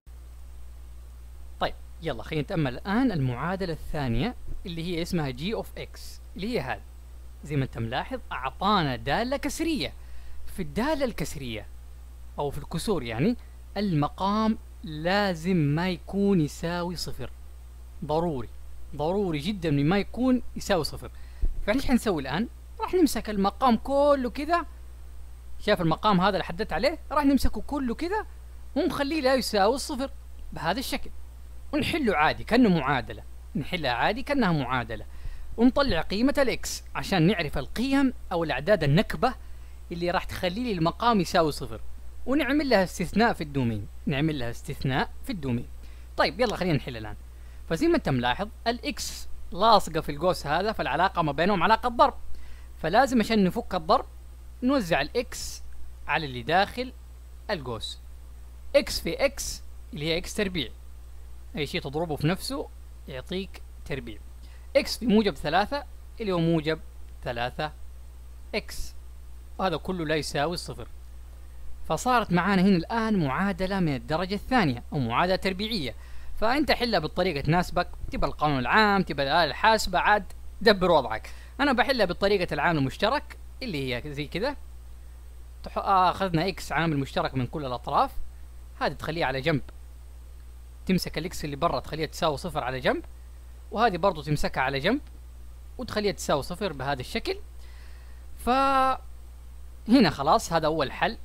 طيب يلا خلينا نتأمل الآن المعادلة الثانية اللي هي اسمها g of x، اللي هي هذه. زي ما أنت ملاحظ أعطانا دالة كسرية. في الدالة الكسرية أو في الكسور يعني المقام لازم ما يكون يساوي صفر، ضروري ضروري جدا من ما يكون يساوي صفر. فايش حنسوي الآن؟ راح نمسك المقام كله كذا، شايف المقام هذا اللي حددت عليه؟ راح نمسكه كله كذا ونخليه لا يساوي الصفر بهذا الشكل، ونحله عادي كأنه معادلة، نحلها عادي كأنها معادلة، ونطلع قيمة الإكس عشان نعرف القيم أو الأعداد النكبة اللي راح تخلي لي المقام يساوي صفر، ونعمل لها استثناء في الدومين، نعمل لها استثناء في الدومين. طيب يلا خلينا نحل الآن. فزي ما أنت ملاحظ الإكس لاصقة في القوس هذا، فالعلاقة ما بينهم علاقة ضرب، فلازم عشان نفك الضرب نوزع الإكس على اللي داخل القوس. إكس في إكس اللي هي إكس تربيع، أي شيء تضربه في نفسه يعطيك تربيع. إكس في موجب 3 اللي هو موجب 3 إكس، وهذا كله لا يساوي الصفر. فصارت معانا هنا الآن معادلة من الدرجة الثانية أو معادلة تربيعية. فأنت حلها بالطريقة تناسبك، تبى القانون العام تبى الآلة الحاسبة، عاد دبر وضعك. أنا بحلها بالطريقة العامل المشترك اللي هي زي كذا. أخذنا إكس عامل مشترك من كل الأطراف، هذه تخليها على جنب، تمسك الإكس اللي برا تخليها تساوي صفر على جنب، وهذه برضو تمسكها على جنب وتخليها تساوي صفر بهذا الشكل. فهنا خلاص هذا أول حل.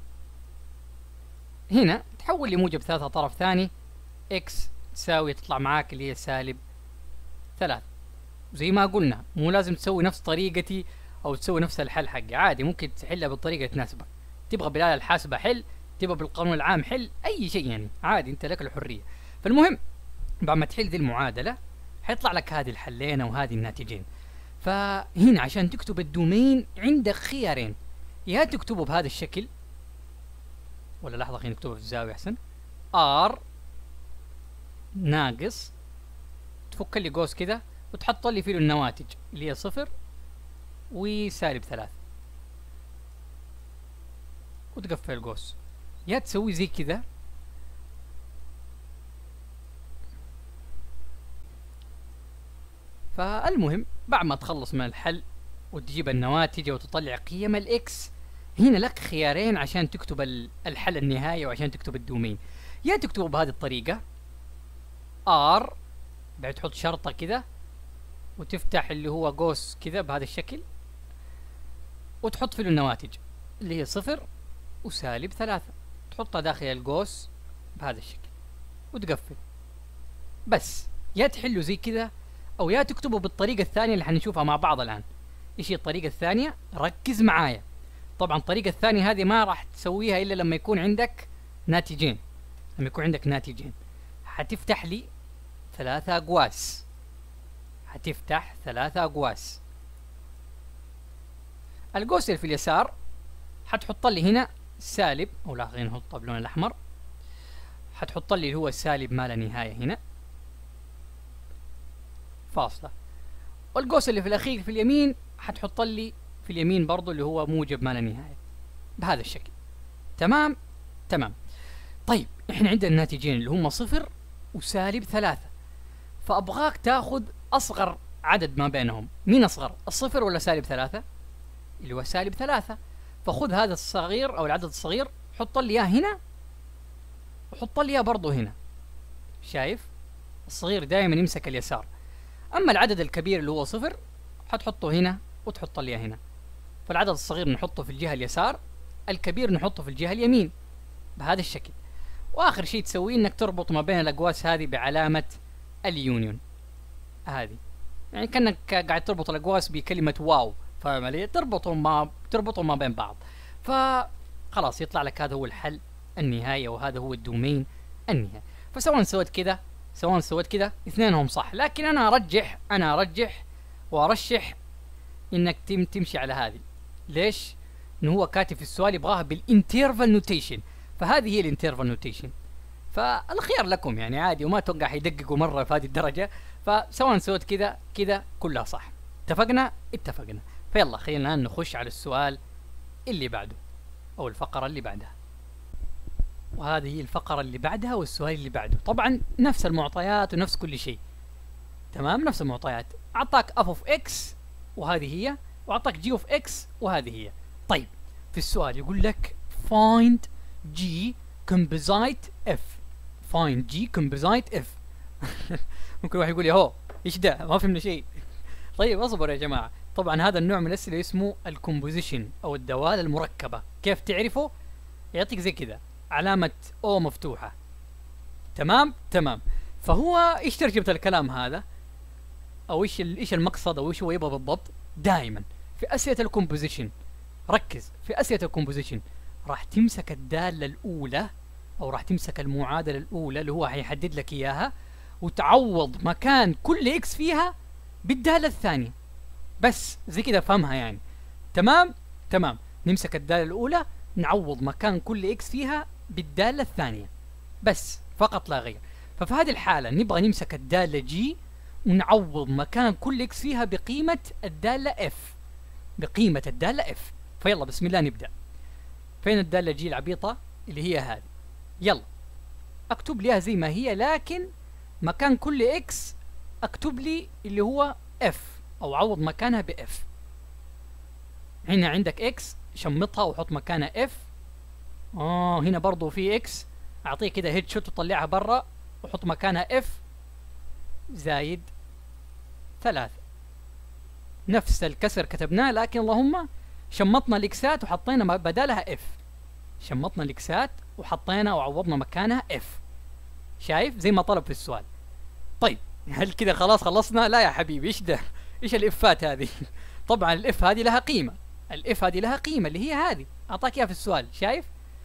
هنا تحول لموجب 3 طرف ثاني، إكس تساوي تطلع معاك اللي هي سالب 3. زي ما قلنا مو لازم تسوي نفس طريقتي أو تسوي نفس الحل حقي، عادي ممكن تحلها بالطريقة تناسبك. تبغى بالآلة الحاسبة حل، تبغى بالقانون العام حل، أي شيء يعني عادي، أنت لك الحرية. فالمهم بعد ما تحل ذي المعادلة حيطلع لك هذه الحلين وهذه الناتجين. فهنا عشان تكتب الدومين عندك خيارين، يا تكتبه بهذا الشكل، ولا لحظة خلينا نكتبه في الزاوية أحسن، R ناقص، تفك لي قوس كذا وتحط لي فيه النواتج اللي هي صفر وسالب 3 وتقفل القوس، يا تسوي زي كذا فالمهم بعد ما تخلص من الحل وتجيب النواتج وتطلع قيم الإكس، هنا لك خيارين عشان تكتب الحل النهائي وعشان تكتب الدومين. يا تكتبه بهذه الطريقة R بعد تحط شرطة كذا وتفتح اللي هو قوس كذا بهذا الشكل وتحط فيه النواتج اللي هي صفر وسالب 3، تحطها داخل القوس بهذا الشكل وتقفل بس. يا تحله زي كذا أو يا تكتبه بالطريقة الثانية اللي حنشوفها مع بعض الآن. إيش هي الطريقة الثانية؟ ركز معايا. طبعا الطريقة الثانية هذه ما راح تسويها إلا لما يكون عندك ناتجين. لما يكون عندك ناتجين حتفتح لي 3 أقواس، حتفتح 3 أقواس. القوس اللي في اليسار حتحط لي هنا سالب، او لا خلينا نحطها باللون الاحمر، حتحط لي اللي هو سالب ما لا نهايه هنا فاصله، والقوس اللي في الاخير في اليمين حتحط لي في اليمين برضو اللي هو موجب ما لا نهايه بهذا الشكل. تمام تمام. طيب احنا عندنا الناتجين اللي هم صفر وسالب ثلاثة، فابغاك تاخذ اصغر عدد ما بينهم. مين اصغر، الصفر ولا سالب ثلاثة؟ اللي هو سالب ثلاثة. فخذ هذا الصغير او العدد الصغير حط لي اياه هنا وحط لي اياه برضه هنا. شايف الصغير دائما يمسك اليسار، اما العدد الكبير اللي هو صفر حتحطه هنا وتحط لي هنا. فالعدد الصغير نحطه في الجهة اليسار، الكبير نحطه في الجهة اليمين بهذا الشكل. واخر شيء تسويه انك تربط ما بين الاقواس هذه بعلامة اليونيون هذه، يعني كأنك قاعد تربط الاقواس بكلمة واو، فاهم علي؟ تربطهم ما بين بعض، فخلاص يطلع لك هذا هو الحل النهائي، وهذا هو الدومين النهائي. فسواء سويت كذا سواء سويت كذا اثنينهم صح، لكن انا ارجح وارشح انك تمشي على هذه. ليش؟ انه هو كاتب في السؤال يبغاها بالانترفال نوتيشن، فهذه هي الانترفال نوتيشن. فالخيار لكم يعني عادي، وما اتوقع حيدققوا مره في هذه الدرجه، فسواء سويت كذا كذا كلها صح. اتفقنا؟ اتفقنا. فيلا خلينا الان نخش على السؤال اللي بعده او الفقره اللي بعدها، وهذه هي الفقره اللي بعدها والسؤال اللي بعده. طبعا نفس المعطيات ونفس كل شيء، تمام، نفس المعطيات. اعطاك اف اوف اكس وهذه هي، واعطاك جي اوف اكس وهذه هي. طيب في السؤال يقول لك find g composite f، find g composite f. ممكن واحد يقول لي هو ايش ده، ما فهمنا شيء. طيب اصبروا يا جماعه، طبعا هذا النوع من الاسئله اسمه الكومبوزيشن او الدوال المركبه. كيف تعرفه؟ يعطيك زي كذا علامه او مفتوحه. تمام تمام. فهو ايش ترجمه الكلام هذا، او ايش المقصد، او ايش هو يبغى بالضبط؟ دائما في اسئله الكومبوزيشن، ركز في اسئله الكومبوزيشن، راح تمسك الداله الاولى او راح تمسك المعادله الاولى اللي هو حيحدد لك اياها، وتعوض مكان كل اكس فيها بالداله الثانيه. بس زي كذا فهمها يعني. تمام تمام. نمسك الداله الاولى نعوض مكان كل اكس فيها بالداله الثانيه، بس فقط لا غير. ففي هذه الحاله نبغى نمسك الداله جي ونعوض مكان كل اكس فيها بقيمه الداله اف، بقيمه الداله اف. فيلا بسم الله نبدا. فين الداله جي العبيطه اللي هي هذه؟ يلا اكتب ليها زي ما هي، لكن مكان كل اكس اكتب لي اللي هو اف، او عوض مكانها باف. هنا عندك اكس شمطها وحط مكانها اف. هنا برضو في اكس، اعطيه كده هيد شوت وطلعها برا وحط مكانها اف زايد 3. نفس الكسر كتبناه، لكن اللهم شمطنا الاكسات وحطينا بدالها اف. شمطنا الاكسات وحطينا وعوضنا مكانها اف. شايف زي ما طلب في السؤال. طيب هل كده خلاص خلصنا؟ لا يا حبيبي، ايش ده؟ ايش الافات هذه؟ طبعا الاف هذه لها قيمه، الاف هذه لها قيمه اللي هي هذه، اعطاك اياها في السؤال. شايف؟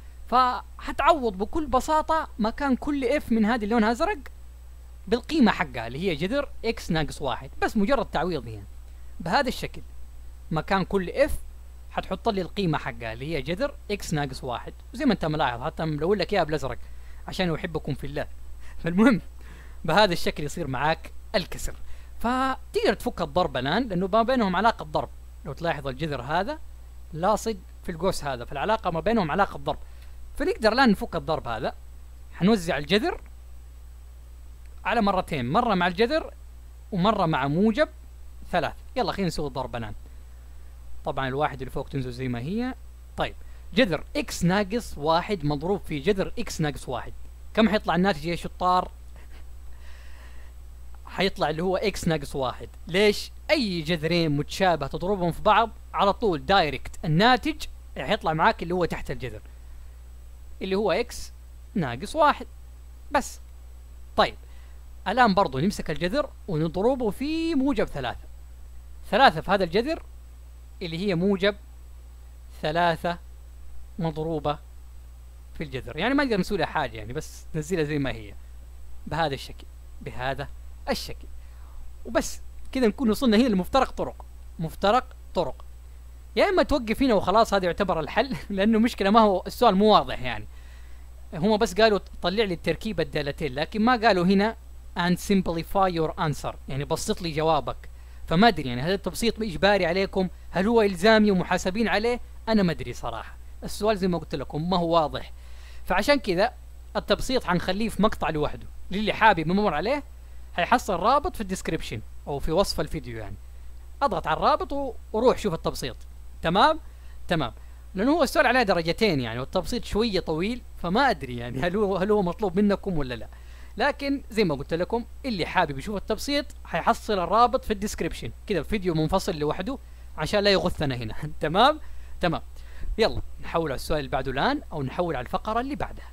فحتعوض بكل بساطه مكان كل اف من هذه اللون ازرق بالقيمه حقها اللي هي جذر اكس ناقص 1. بس مجرد تعويض يعني بهذا الشكل. مكان كل اف حتحط لي القيمه حقها اللي هي جذر اكس ناقص 1، وزي ما انت ملاحظ حتى ملون لك اياها بالازرق عشان يحبكم في الله. فالمهم بهذا الشكل يصير معاك الكسر. فتقدر تفك الضرب الان لانه ما بينهم علاقه ضرب. لو تلاحظ الجذر هذا لاصق في القوس هذا، فالعلاقه ما بينهم علاقه ضرب. فنقدر الان نفك الضرب هذا. حنوزع الجذر على مرتين، مره مع الجذر ومره مع موجب 3. يلا خلينا نسوي الضرب الان. طبعا الواحد اللي فوق تنزل زي ما هي. طيب جذر اكس ناقص 1 مضروب في جذر اكس ناقص 1، كم حيطلع الناتج يا شطار؟ حيطلع اللي هو اكس ناقص 1. ليش؟ اي جذرين متشابه تضربهم في بعض على طول دايركت الناتج حيطلع معاك اللي هو تحت الجذر اللي هو اكس ناقص 1 بس. طيب الان برضو نمسك الجذر ونضربه في موجب 3. 3 في هذا الجذر اللي هي موجب 3 مضروبة في الجذر، يعني ما نقدر نسوي لها حاجة يعني، بس ننزلها زي ما هي بهذا الشكل، بهذا الشكل. وبس كذا نكون وصلنا هنا لمفترق طرق. مفترق طرق يا اما توقف هنا وخلاص هذا يعتبر الحل لانه مشكله ما هو السؤال مو واضح يعني. هم بس قالوا طلع لي التركيبه الدالتين، لكن ما قالوا هنا and simplify your answer، يعني بسط لي جوابك. فما ادري يعني هل التبسيط اجباري عليكم؟ هل هو الزامي ومحاسبين عليه؟ انا ما ادري صراحه. السؤال زي ما قلت لكم ما هو واضح، فعشان كذا التبسيط حنخليه في مقطع لوحده. للي حابب يمر عليه حيحصل رابط في الديسكريبشن او في وصف الفيديو يعني. اضغط على الرابط وروح شوف التبسيط. تمام تمام. لانه هو السؤال عليه درجتين يعني، والتبسيط شويه طويل، فما ادري يعني هل هو مطلوب منكم ولا لا. لكن زي ما قلت لكم اللي حابب يشوف التبسيط حيحصل الرابط في الديسكريبشن كذا، الفيديو منفصل لوحده عشان لا يغثنا هنا. تمام تمام. يلا نحول على السؤال اللي بعده الان، او نحول على الفقره اللي بعدها.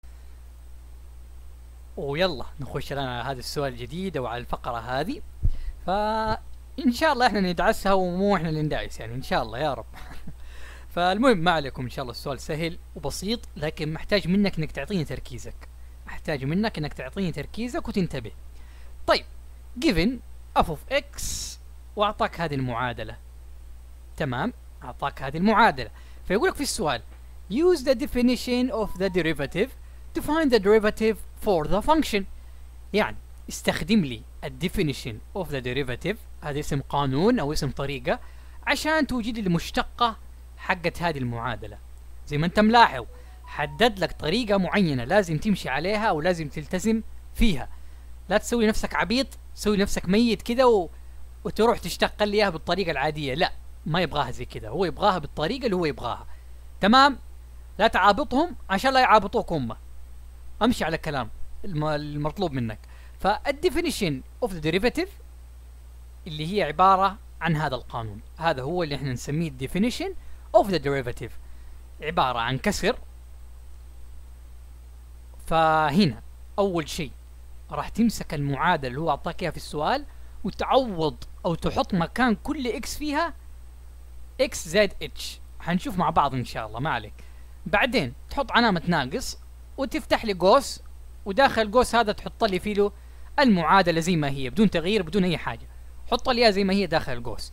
ويلا نخش الان على هذا السؤال الجديد او على الفقره هذه. فان شاء الله احنا ندعسها ومو احنا اللي ندعس يعني، ان شاء الله يا رب. فالمهم ما عليكم، ان شاء الله السؤال سهل وبسيط، لكن محتاج منك انك تعطيني تركيزك. احتاج منك انك تعطيني تركيزك وتنتبه. طيب given f of x، واعطاك هذه المعادله. تمام، اعطاك هذه المعادله، فيقول لك في السؤال use the definition of the derivative to find the derivative for the function. يعني استخدم لي الديفينيشن اوف ذا ديريفاتيف، هذا اسم قانون او اسم طريقه، عشان توجد لي المشتقه حقت هذه المعادله. زي ما انت ملاحظ حدد لك طريقه معينه لازم تمشي عليها او لازم تلتزم فيها. لا تسوي نفسك عبيط، تسوي نفسك ميت كده وتروح تشتق لي اياها بالطريقه العاديه. لا، ما يبغاها زي كده، هو يبغاها بالطريقه اللي هو يبغاها. تمام، لا تعابطهم عشان لا يعابطوك هم. امشي على كلام المطلوب منك. فالديفينيشن اوف ذا ديريفاتيف اللي هي عباره عن هذا القانون، هذا هو اللي احنا نسميه الديفينيشن اوف ذا ديريفاتيف، عباره عن كسر. فهنا اول شيء راح تمسك المعادله اللي هو اعطاك اياها في السؤال وتعوض او تحط مكان كل اكس فيها اكس زائد اتش. حنشوف مع بعض ان شاء الله، ما عليك. بعدين تحط علامه ناقص وتفتح لي قوس، وداخل القوس هذا تحط لي فيه له المعادله زي ما هي بدون تغيير بدون اي حاجه. حط لي اياها زي ما هي داخل القوس.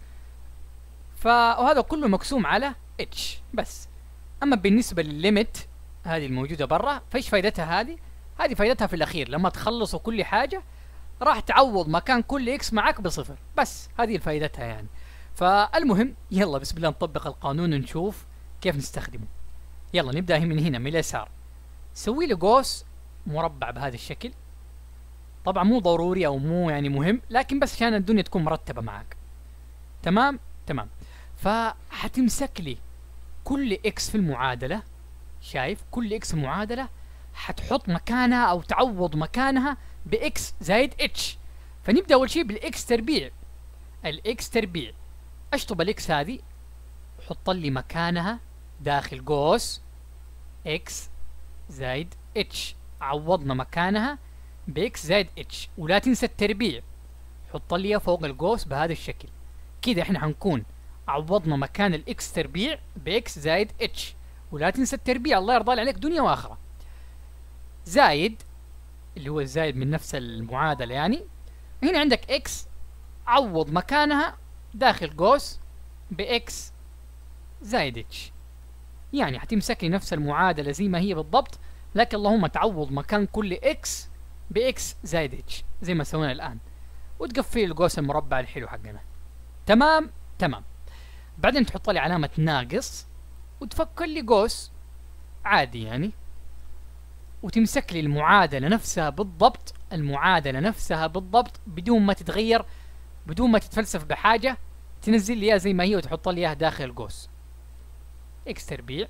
وهذا كله مقسوم على اتش بس. اما بالنسبه للليميت هذه الموجوده برا، فايش فائدتها هذه؟ هذه فائدتها في الاخير لما تخلصوا كل حاجه راح تعوض مكان كل اكس معك بصفر، بس هذه فائدتها يعني. فالمهم يلا بسم الله نطبق القانون ونشوف كيف نستخدمه. يلا نبدا من هنا من اليسار. سوي لي قوس مربع بهذا الشكل. طبعا مو ضروري او مو يعني مهم، لكن بس عشان الدنيا تكون مرتبه معك. تمام تمام. فحتمسك لي كل اكس في المعادله، شايف كل اكس معادله حتحط مكانها او تعوض مكانها باكس زائد اتش. فنبدا اول شيء بالاكس تربيع. الاكس تربيع اشطب الاكس هذه، حط لي مكانها داخل قوس اكس زائد اتش. عوضنا مكانها باكس زائد اتش، ولا تنسى التربيع، حط لي فوق القوس بهذا الشكل. كده احنا حنكون عوضنا مكان الاكس تربيع باكس زائد اتش، ولا تنسى التربيع الله يرضى عليك دنيا واخره. زايد اللي هو الزايد من نفس المعادله يعني. هنا عندك اكس، عوض مكانها داخل قوس باكس زائد اتش. يعني حتمسك لي نفس المعادله زي ما هي بالضبط، لكن اللهم تعوض مكان كل اكس باكس زائد اتش زي ما سوينا الان، وتقفل القوس المربع الحلو حقنا. تمام تمام. بعدين تحط لي علامه ناقص وتفك لي قوس عادي يعني، وتمسك لي المعادله نفسها بالضبط، المعادله نفسها بالضبط بدون ما تتغير بدون ما تتفلسف بحاجه. تنزل لي اياها زي ما هي وتحط لي اياها داخل القوس. اكس تربيع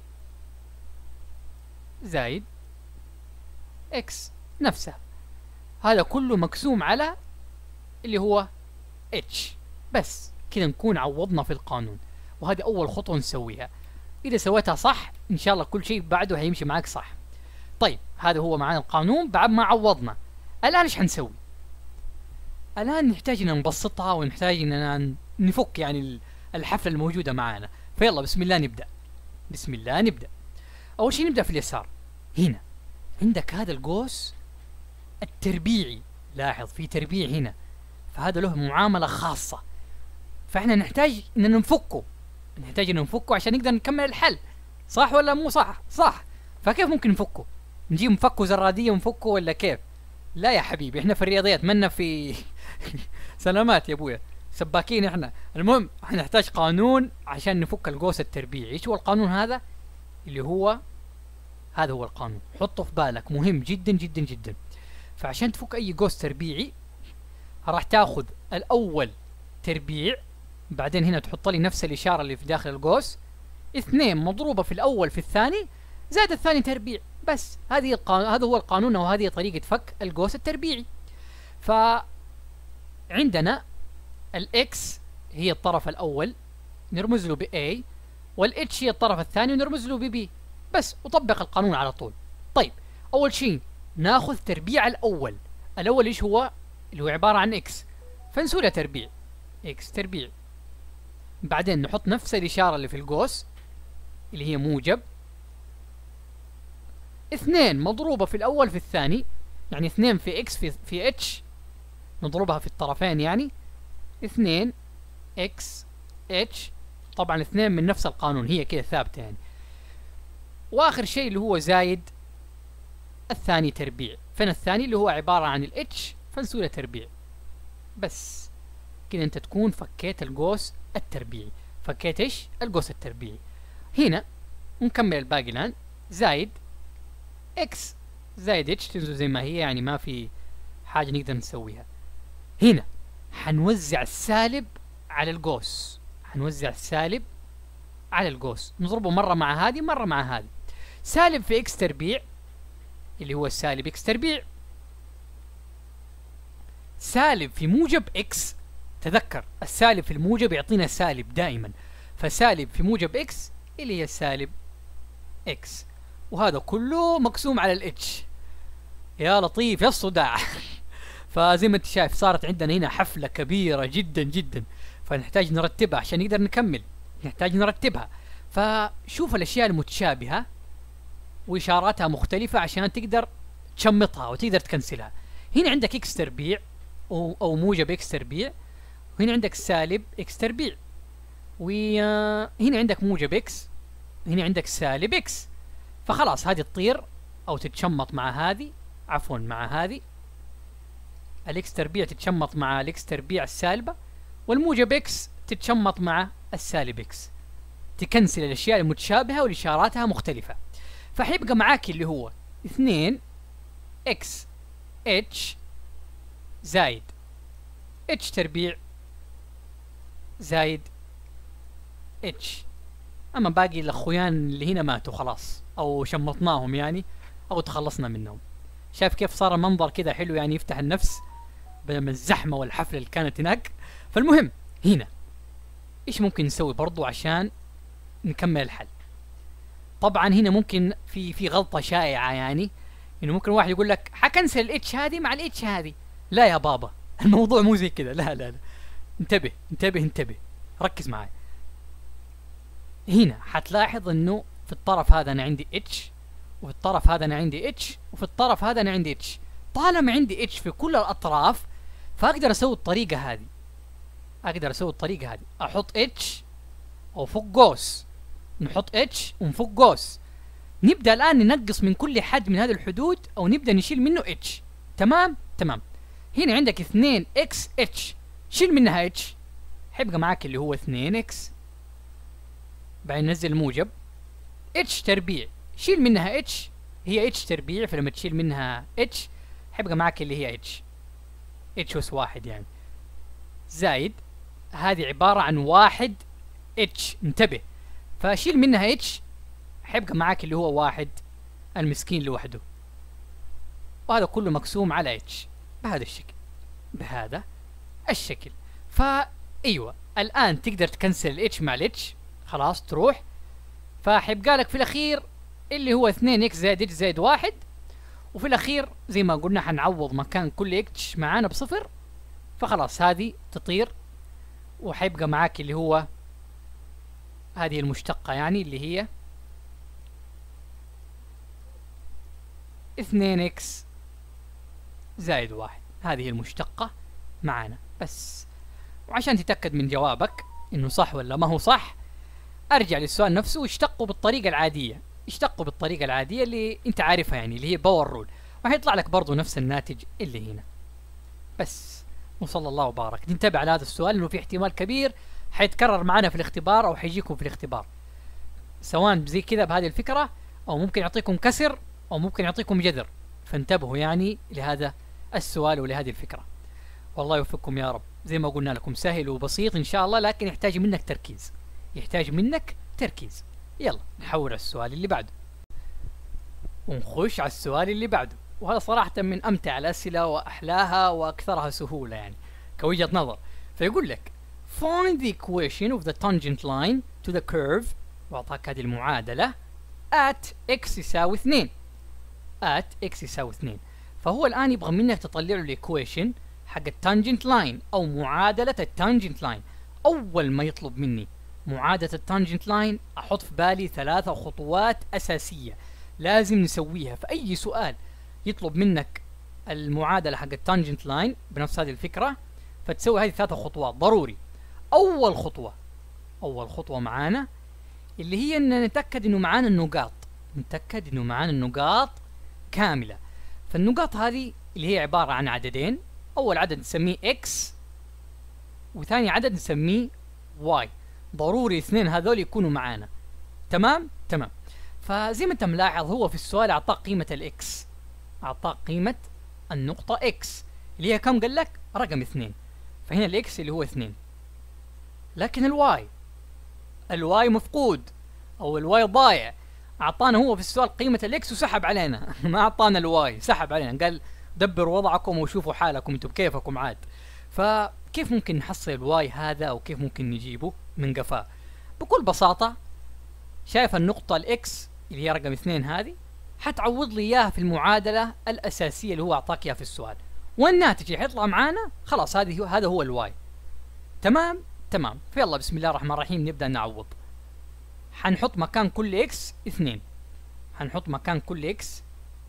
زايد اكس نفسها، هذا كله مقسوم على اللي هو اتش. بس كده نكون عوضنا في القانون، وهذه اول خطوه نسويها. اذا سويتها صح ان شاء الله كل شيء بعده هيمشي معك صح. طيب هذا هو معنا القانون بعد ما عوضنا. الان ايش حنسوي؟ الان نحتاج ان نبسطها ونحتاج ان نفك يعني الحفله الموجوده معانا. فيلا بسم الله نبدا. بسم الله نبدا. اول شيء نبدا في اليسار. هنا عندك هذا القوس التربيعي، لاحظ في تربيع هنا، فهذا له معامله خاصه، فاحنا نحتاج ان نفكه. نحتاج انه نفكه عشان نقدر نكمل الحل. صح ولا مو صح؟ صح. فكيف ممكن نفكه؟ نجيب نفكه زرادية ونفكه ولا كيف؟ لا يا حبيبي، احنا في الرياضيات منا في سلامات يا ابويا، سباكين احنا. المهم هنحتاج قانون عشان نفك القوس التربيعي. ايش هو القانون هذا؟ اللي هو هذا هو القانون، حطه في بالك، مهم جدا جدا جدا. فعشان تفك اي قوس تربيعي راح تاخذ الاول تربيع، بعدين هنا تحط لي نفس الاشاره اللي في داخل القوس، 2 مضروبه في الاول في الثاني زائد الثاني تربيع. بس هذا هو القانون، او هذه طريقه فك القوس التربيعي. فعندنا الاكس هي الطرف الاول نرمز له ب A، والاتش هي الطرف الثاني ونرمز له ب B. بس وطبق القانون على طول. طيب اول شيء ناخذ تربيع الاول ايش هو؟ اللي هو عباره عن اكس، فنسوي له تربيع، اكس تربيع. بعدين نحط نفس الاشاره اللي في القوس اللي هي موجب، 2 مضروبه في الاول في الثاني، يعني 2 في اكس في اتش نضربها في الطرفين، يعني 2 اكس اتش، طبعا 2 من نفس القانون هي كده ثابته يعني. واخر شيء اللي هو زايد الثاني تربيع، فين الثاني اللي هو عباره عن الاتش، فنسوي له تربيع. بس كده انت تكون فكيت القوس التربيعي. فكيت ايش؟ القوس التربيعي. هنا ونكمل الباقي الان، زايد اكس زايد اتش تنزل زي ما هي، يعني ما في حاجه نقدر نسويها. هنا حنوزع السالب على القوس، حنوزع السالب على القوس، نضربه مره مع هذه مره مع هذه. سالب في اكس تربيع اللي هو السالب اكس تربيع، سالب في موجب اكس، تذكر السالب في الموجب يعطينا سالب دائما، فسالب في موجب اكس اللي هي سالب اكس، وهذا كله مقسوم على الاتش. يا لطيف يا الصداع. فزي ما انت شايف صارت عندنا هنا حفلة كبيرة جدا جدا، فنحتاج نرتبها عشان نقدر نكمل، نحتاج نرتبها. فشوف الاشياء المتشابهة واشاراتها مختلفة عشان تقدر تشمطها وتقدر تكنسلها. هنا عندك اكس تربيع او موجب اكس تربيع، وهنا عندك سالب اكس تربيع، وهنا عندك موجب اكس، هنا عندك سالب اكس. فخلاص هذه تطير او تتشمط مع هذه، عفوا مع هذه، الاكس تربيع تتشمط مع الاكس تربيع السالبة، والموجب اكس تتشمط مع السالب اكس، تكنسل الاشياء المتشابهة والاشاراتها مختلفة. فحيبقى معاك اللي هو 2 اكس اتش زايد اتش تربيع زايد اتش. اما باقي الاخويان اللي هنا ماتوا خلاص، او شمطناهم يعني، او تخلصنا منهم. شايف كيف صار المنظر كذا حلو، يعني يفتح النفس بدل من الزحمه والحفله اللي كانت هناك. فالمهم هنا ايش ممكن نسوي برضو عشان نكمل الحل؟ طبعا هنا ممكن في غلطه شائعه، يعني انه ممكن واحد يقول لك حكنسل الاتش هذه مع الاتش هذه. لا يا بابا، الموضوع مو زي كذا، لا لا لا، انتبه انتبه انتبه، ركز معي. هنا حتلاحظ انه في الطرف هذا انا عندي اتش، وفي الطرف هذا انا عندي اتش، وفي الطرف هذا انا عندي اتش. طالما عندي اتش في كل الاطراف فاقدر اسوي الطريقه هذه، اقدر اسوي الطريقه هذه، احط اتش وفوق قوس، نحط اتش ونفوق قوس. نبدا الان ننقص من كل حد من هذه الحدود، او نبدا نشيل منه اتش. تمام تمام. هنا عندك 2 اكس اتش، شيل منها اتش، حيبقى معاك اللي هو 2 اكس، بعدين ننزل الموجب اتش تربيع، شيل منها اتش، هي اتش تربيع، فلما تشيل منها اتش حيبقى معاك اللي هي اتش، اتش اس واحد يعني، زايد هذه عبارة عن 1 اتش، انتبه، فشيل منها اتش حيبقى معاك اللي هو 1 المسكين لوحده، وهذا كله مقسوم على اتش بهذا الشكل، بهذا الشكل. فايوه الان تقدر تكنسل الاتش مع الاتش، خلاص تروح. فحيبقى لك في الاخير اللي هو 2 اكس زائد اتش زائد 1، وفي الاخير زي ما قلنا حنعوض مكان كل اتش معانا بصفر، فخلاص هذه تطير، وحيبقى معاك اللي هو هذه المشتقة يعني اللي هي 2 اكس زائد 1، هذه المشتقة معانا بس. وعشان تتأكد من جوابك انه صح ولا ما هو صح، ارجع للسؤال نفسه واشتقه بالطريقة العادية، اشتقه بالطريقة العادية اللي انت عارفها يعني، اللي هي باور رول، وحيطلع لك برضو نفس الناتج اللي هنا. بس وصلى الله وبارك. ننتبه على هذا السؤال لانه في احتمال كبير حيتكرر معنا في الاختبار او حيجيكم في الاختبار، سواء زي كذا بهذه الفكرة، او ممكن يعطيكم كسر، او ممكن يعطيكم جذر، فانتبهوا يعني لهذا السؤال ولهذه الفكرة. والله يوفقكم يا رب. زي ما قلنا لكم سهل وبسيط ان شاء الله، لكن يحتاج منك تركيز، يحتاج منك تركيز. يلا نحول على السؤال اللي بعده، ونخش على السؤال اللي بعده، وهذا صراحة من امتع الاسئلة واحلاها واكثرها سهولة يعني كوجهة نظر. فيقول لك find the equation of the tangent line to the curve، واعطاك هذه المعادلة at x يساوي 2، at x يساوي 2. فهو الان يبغى منك تطلع له الايكويشن حق التانجنت لاين او معادلة التانجنت لاين. اول ما يطلب مني معادلة التانجنت لاين احط في بالي 3 خطوات اساسية لازم نسويها في اي سؤال يطلب منك المعادلة حق التانجنت لاين بنفس هذه الفكرة، فتسوي هذه 3 خطوات ضروري. اول خطوة معانا اللي هي ان نتأكد انه معانا النقاط، نتأكد انه معانا النقاط كاملة. فالنقاط هذه اللي هي عبارة عن عددين، اول عدد نسميه x وثاني عدد نسميه y، ضروري الاثنين هذول يكونوا معانا. تمام. فزي ما انت ملاحظ هو في السؤال اعطاك قيمة الاكس، اعطاك قيمة النقطة x اللي هي كم؟ قال لك رقم 2، فهنا الاكس اللي هو 2، لكن الواي مفقود او الواي ضايع. اعطانا هو في السؤال قيمة الاكس وسحب علينا ما اعطانا الواي، سحب علينا، قال دبروا وضعكم وشوفوا حالكم انتم بكيفكم عاد. فكيف ممكن نحصل الواي هذا او كيف ممكن نجيبه من قفاه؟ بكل بساطة شايف النقطة الاكس اللي هي رقم 2 هذه، حتعوض لي اياها في المعادلة الاساسية اللي هو اعطاك اياها في السؤال، والناتج اللي حيطلع معانا خلاص هذا هو الواي. تمام. فيلا بسم الله الرحمن الرحيم نبدأ نعوض. حنحط مكان كل اكس 2، حنحط مكان كل اكس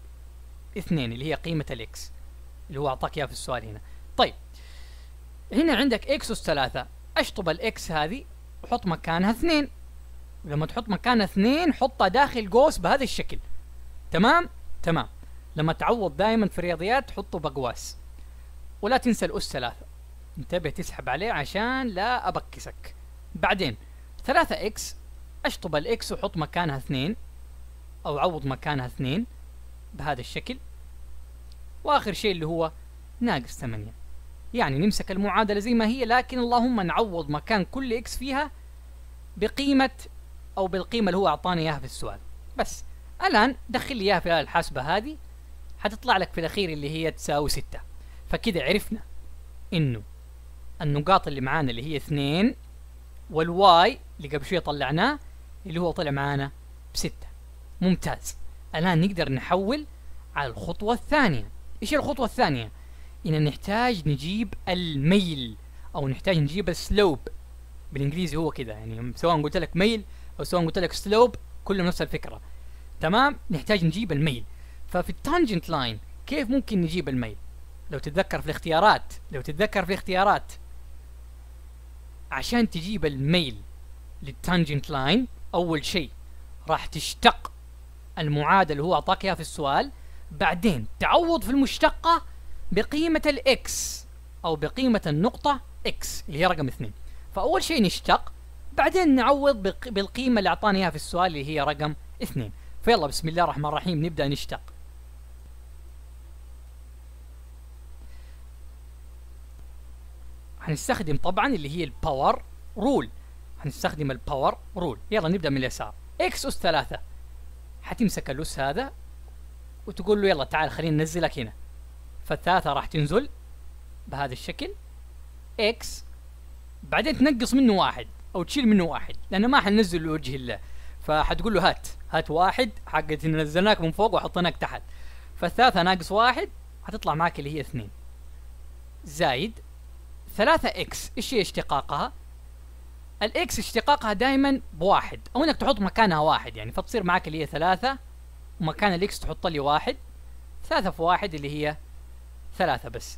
2 اللي هي قيمة الاكس اللي هو اعطاك اياها في السؤال هنا. طيب هنا عندك اكس اس 3، اشطب الاكس هذه وحط مكانها 2، ولما تحط مكانها 2 حطها داخل قوس بهذا الشكل. تمام. لما تعوض دائما في الرياضيات حطه بقواس، ولا تنسى الاس 3، انتبه تسحب عليه عشان لا ابكسك. بعدين 3 اكس اشطب الاكس وحط مكانها 2 او عوض مكانها 2 بهذا الشكل، واخر شيء اللي هو ناقص 8. يعني نمسك المعادلة زي ما هي، لكن اللهم نعوض مكان كل اكس فيها بقيمة او بالقيمة اللي هو اعطاني اياها في السؤال. بس الان دخل لي اياها في الحاسبة هذه، حتطلع لك في الاخير اللي هي تساوي 6. فكده عرفنا انه النقاط اللي معانا اللي هي 2 والواي اللي قبل شوية طلعناه اللي هو طلع معانا ب6. ممتاز. الان نقدر نحول على الخطوة الثانية. ايش الخطوة الثانية؟ ان نحتاج نجيب الميل او نحتاج نجيب السلوب، بالانجليزي هو كده يعني، سواء قلت لك ميل او سواء قلت لك سلوب كله نفس الفكرة. تمام. نحتاج نجيب الميل. ففي التانجنت لاين كيف ممكن نجيب الميل؟ لو تتذكر في الاختيارات عشان تجيب الميل للتانجنت لاين اول شيء راح تشتق المعادلة اللي هو اعطاك اياها في السؤال، بعدين تعوض في المشتقة بقيمة الاكس او بقيمة النقطة اكس اللي هي رقم 2. فاول شيء نشتق، بعدين نعوض بالقيمة اللي اعطاني اياها في السؤال اللي هي رقم 2. فيلا بسم الله الرحمن الرحيم نبدأ نشتق. هنستخدم طبعا اللي هي الباور رول، يلا نبدأ من اليسار. اكس اس 3 حتمسك الاس هذا وتقول له يلا تعال خلينا ننزلك هنا، فالثلاثة راح تنزل بهذا الشكل اكس، بعدين تنقص منه 1 او تشيل منه 1 لانه ما حننزل لوجه الله، فحتقول له هات 1 حقت نزلناك من فوق وحطيناك تحت، فالثلاثة ناقص 1 حتطلع معك اللي هي 2 زايد 3 اكس. ايش هي اشتقاقها؟ الاكس اشتقاقها دائما ب1 او انك تحط مكانها 1 يعني، فتصير معك اللي هي 3 ومكان الاكس تحط لي 1، 3 في 1 اللي هي 3 بس.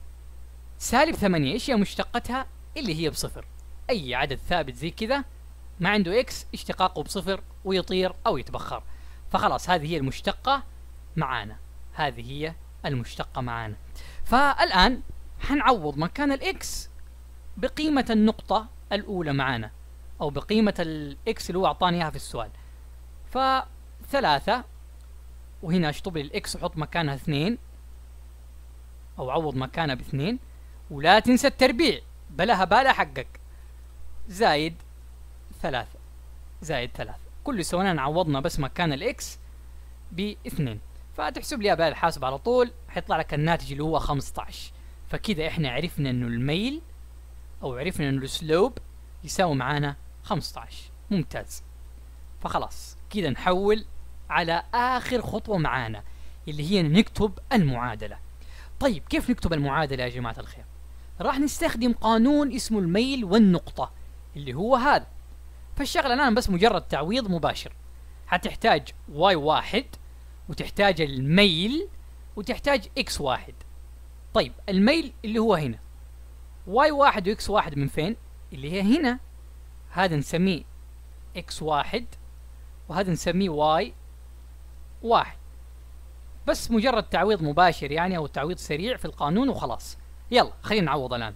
سالب 8 ايش هي مشتقتها؟ اللي هي ب0. اي عدد ثابت زي كذا ما عنده اكس اشتقاقه بصفر ويطير او يتبخر. فخلاص هذه هي المشتقة معانا، هذه هي المشتقة معانا. فالآن حنعوض مكان الاكس بقيمة النقطة الأولى معانا، أو بقيمة الاكس اللي هو أعطاني إياها في السؤال. فثلاثة، وهنا اشطب لي الاكس وحط مكانها 2 أو عوض مكانها ب2، ولا تنسى التربيع بلاها بالا حقك، زايد 3 زائد 3. كل سوينا عوضنا بس مكان الاكس ب2، فتحسب لي بآلة الحاسب على طول حيطلع لك الناتج اللي هو 15. فكده احنا عرفنا انه الميل او عرفنا انه السلوب يساوي معانا 15. ممتاز. فخلاص كده نحول على اخر خطوة معانا اللي هي نكتب المعادلة. طيب كيف نكتب المعادلة يا جماعة الخير؟ راح نستخدم قانون اسمه الميل والنقطة اللي هو هذا. فالشغلة الآن بس مجرد تعويض مباشر. هتحتاج y1 وتحتاج الميل وتحتاج x1. طيب الميل اللي هو هنا y1 و x1 من فين؟ اللي هي هنا. هذا نسميه x1 وهذا نسميه y1. بس مجرد تعويض مباشر يعني، او تعويض سريع في القانون وخلاص. يلا خلينا نعوض الآن.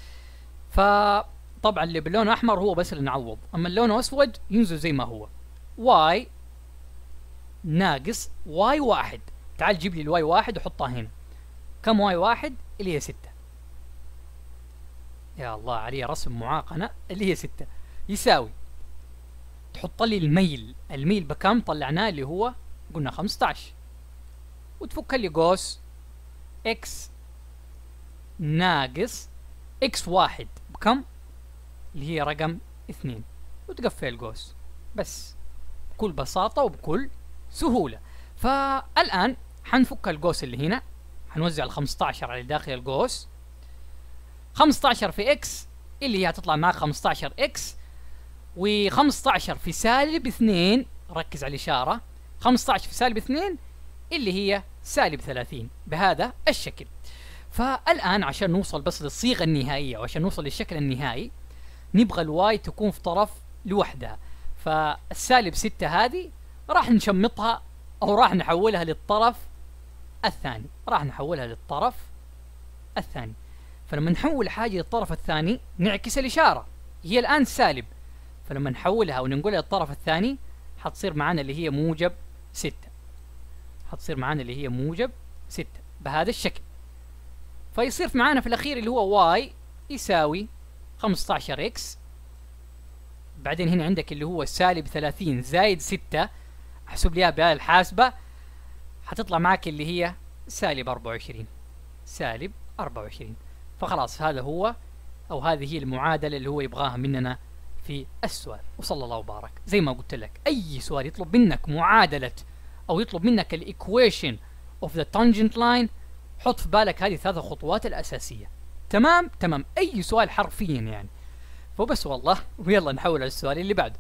فطبعا اللي باللون احمر هو بس اللي نعوض، اما اللون اسود ينزل زي ما هو. y ناقص y1. تعال جيب لي الواي 1 وحطها هنا. كم y1؟ اللي هي 6. يا الله علي رسم معاقنة. اللي هي 6 يساوي، تحط لي الميل بكم طلعناه اللي هو قلنا 15، وتفك لي قوس x ناقص x1 بكم اللي هي رقم 2، وتقفل القوس. بس بكل بساطة وبكل سهولة. فالآن حنفك القوس اللي هنا، حنوزع ال 15 على داخل القوس. 15 في اكس اللي هي هتطلع معاك 15 اكس، و15 في سالب 2، ركز على الإشارة، 15 في سالب 2 اللي هي سالب 30 بهذا الشكل. فالآن عشان نوصل بس للصيغة النهائية وعشان نوصل للشكل النهائي نبغى الواي تكون في طرف لوحدها. فالسالب 6 هذه راح نشمطها أو راح نحولها للطرف الثاني، راح نحولها للطرف الثاني. فلما نحول حاجة للطرف الثاني نعكس الإشارة، هي الآن سالب، فلما نحولها وننقلها للطرف الثاني حتصير معانا اللي هي موجب 6، حتصير معانا اللي هي موجب 6 بهذا الشكل. فيصير معانا في الأخير اللي هو y يساوي 15x، بعدين هنا عندك اللي هو سالب 30 زائد 6، احسب ليها بآلة الحاسبة حتطلع معك اللي هي سالب 24، سالب 24. فخلاص هذا هو أو هذه هي المعادلة اللي هو يبغاها مننا في السؤال. وصلى الله وبارك. زي ما قلت لك أي سؤال يطلب منك معادلة أو يطلب منك الإيكويشن of the tangent line حط في بالك هذه 3 خطوات الأساسية. تمام تمام، أي سؤال حرفيا يعني. فبس والله، ويلا نحول على السؤال اللي بعده.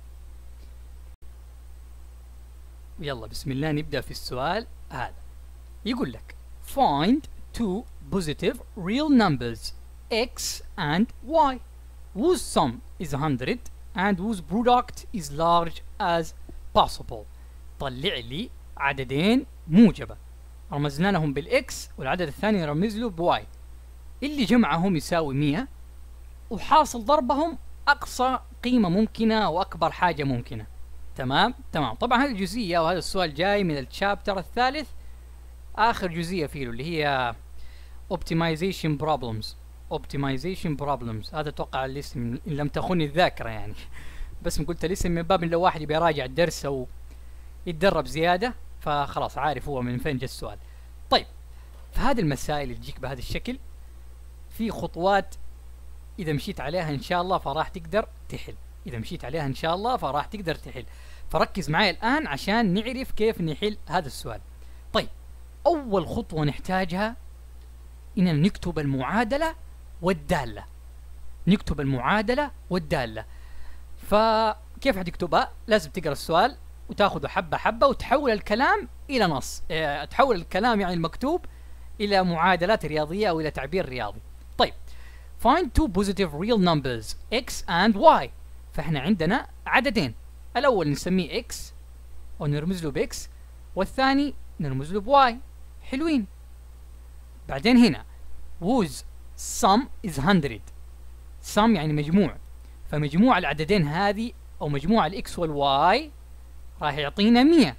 يلا بسم الله نبدأ في السؤال هذا. يقول لك find two positive real numbers x and y whose sum is 100 and whose product is large as possible. طلع لي عددين موجبة رمزنا لهم بالاكس والعدد الثاني نرمز له بواي، اللي جمعهم يساوي 100 وحاصل ضربهم أقصى قيمة ممكنة وأكبر حاجة ممكنة. تمام تمام. طبعا هذه الجزئية وهذا السؤال جاي من الشابتر الثالث، آخر جزئية فيه اللي هي optimization problems. هذا أتوقع الاسم إن لم تخني الذاكرة يعني. بس قلت الاسم من باب إن لو واحد يبي يراجع الدرس أو يتدرب زيادة فخلاص عارف هو من فين جاء السؤال. طيب فهذه المسائل اللي تجيك بهذا الشكل في خطوات إذا مشيت عليها إن شاء الله فراح تقدر تحل، إذا مشيت عليها إن شاء الله فراح تقدر تحل. فركز معي الآن عشان نعرف كيف نحل هذا السؤال. طيب أول خطوة نحتاجها إننا نكتب المعادلة والدالة. نكتب المعادلة والدالة. فكيف حتكتبها؟ لازم تقرأ السؤال وتاخذه حبة حبة وتحول الكلام إلى نص، تحول الكلام يعني المكتوب إلى معادلات رياضية أو إلى تعبير رياضي. طيب find two positive real numbers x and y. فاحنا عندنا عددين، الاول نسميه اكس او نرمز له باكس، والثاني نرمز له بواي. حلوين. بعدين هنا whose sum is 100. sum يعني مجموع، فمجموع العددين هذه او مجموع الاكس والواي راح يعطينا 100.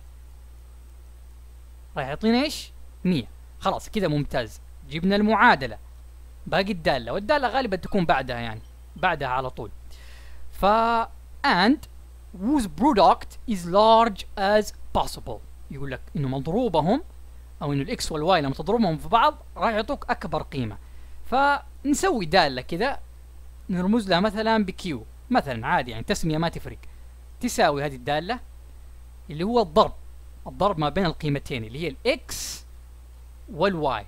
راح يعطينا ايش؟ 100. خلاص كده ممتاز، جبنا المعادلة. باقي الدالة، والدالة غالبا تكون بعدها، يعني بعدها على طول. ف and whose product is large as possible. يقول لك انه مضروبهم او انه الاكس والواي لما تضربهم في بعض راح يعطوك اكبر قيمة. فنسوي دالة كده نرمز لها مثلا بكيو مثلا، عادي يعني تسمية ما تفرق. تساوي هذه الدالة اللي هو الضرب ما بين القيمتين اللي هي الاكس والواي.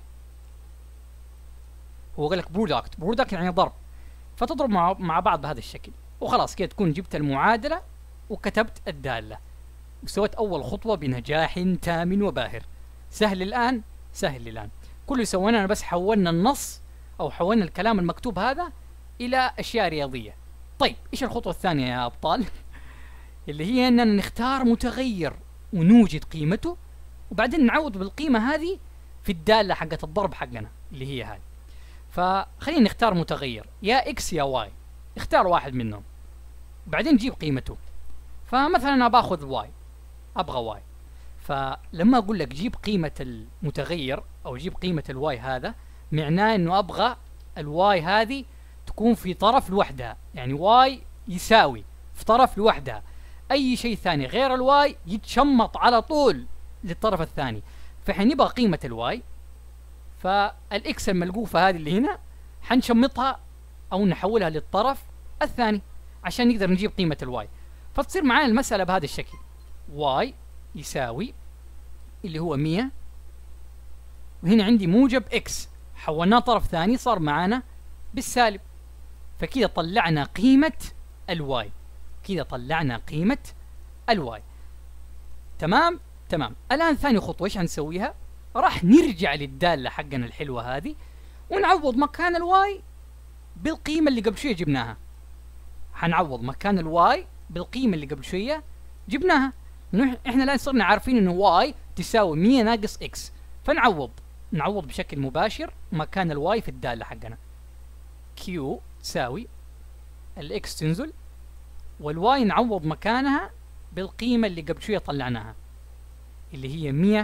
هو قال لك برودكت يعني ضرب، فتضرب مع بعض بهذا الشكل، وخلاص كده تكون جبت المعادلة وكتبت الدالة وسويت أول خطوة بنجاح تام وباهر. سهل الآن، سهل الآن. كل اللي سويناه أنا بس حولنا النص أو حولنا الكلام المكتوب هذا إلى أشياء رياضية. طيب إيش الخطوة الثانية يا أبطال؟ اللي هي أننا نختار متغير ونوجد قيمته، وبعدين نعوض بالقيمة هذه في الدالة حقت الضرب حقنا اللي هي هذه. فخلينا نختار متغير يا اكس يا واي، اختار واحد منهم بعدين جيب قيمته. فمثلا انا باخذ واي، ابغى واي، فلما اقول لك جيب قيمة المتغير او جيب قيمة الواي هذا، معناه انه ابغى الواي هذه تكون في طرف لوحدها، يعني واي يساوي في طرف لوحدها، اي شيء ثاني غير الواي يتشمط على طول للطرف الثاني. فحنبغى قيمة الواي، فالاكس الملقوفة هذه اللي هنا حنشمطها او نحولها للطرف الثاني عشان نقدر نجيب قيمة الواي. فتصير معانا المسألة بهذا الشكل، واي يساوي اللي هو 100، وهنا عندي موجب اكس حولناه طرف ثاني صار معانا بالسالب، فكذا طلعنا قيمة الواي. كذا طلعنا قيمة الواي. تمام. تمام. الآن ثاني خطوة ايش حنسويها؟ راح نرجع للدالة حقنا الحلوة هذه ونعوض مكان الواي بالقيمة اللي قبل شوية جبناها. حنعوض مكان الواي بالقيمة اللي قبل شوية جبناها. احنا الآن صرنا عارفين انه واي تساوي 100 ناقص اكس، فنعوض بشكل مباشر مكان الواي في الدالة حقنا. كيو تساوي الاكس تنزل والواي نعوض مكانها بالقيمة اللي قبل شوية طلعناها اللي هي 100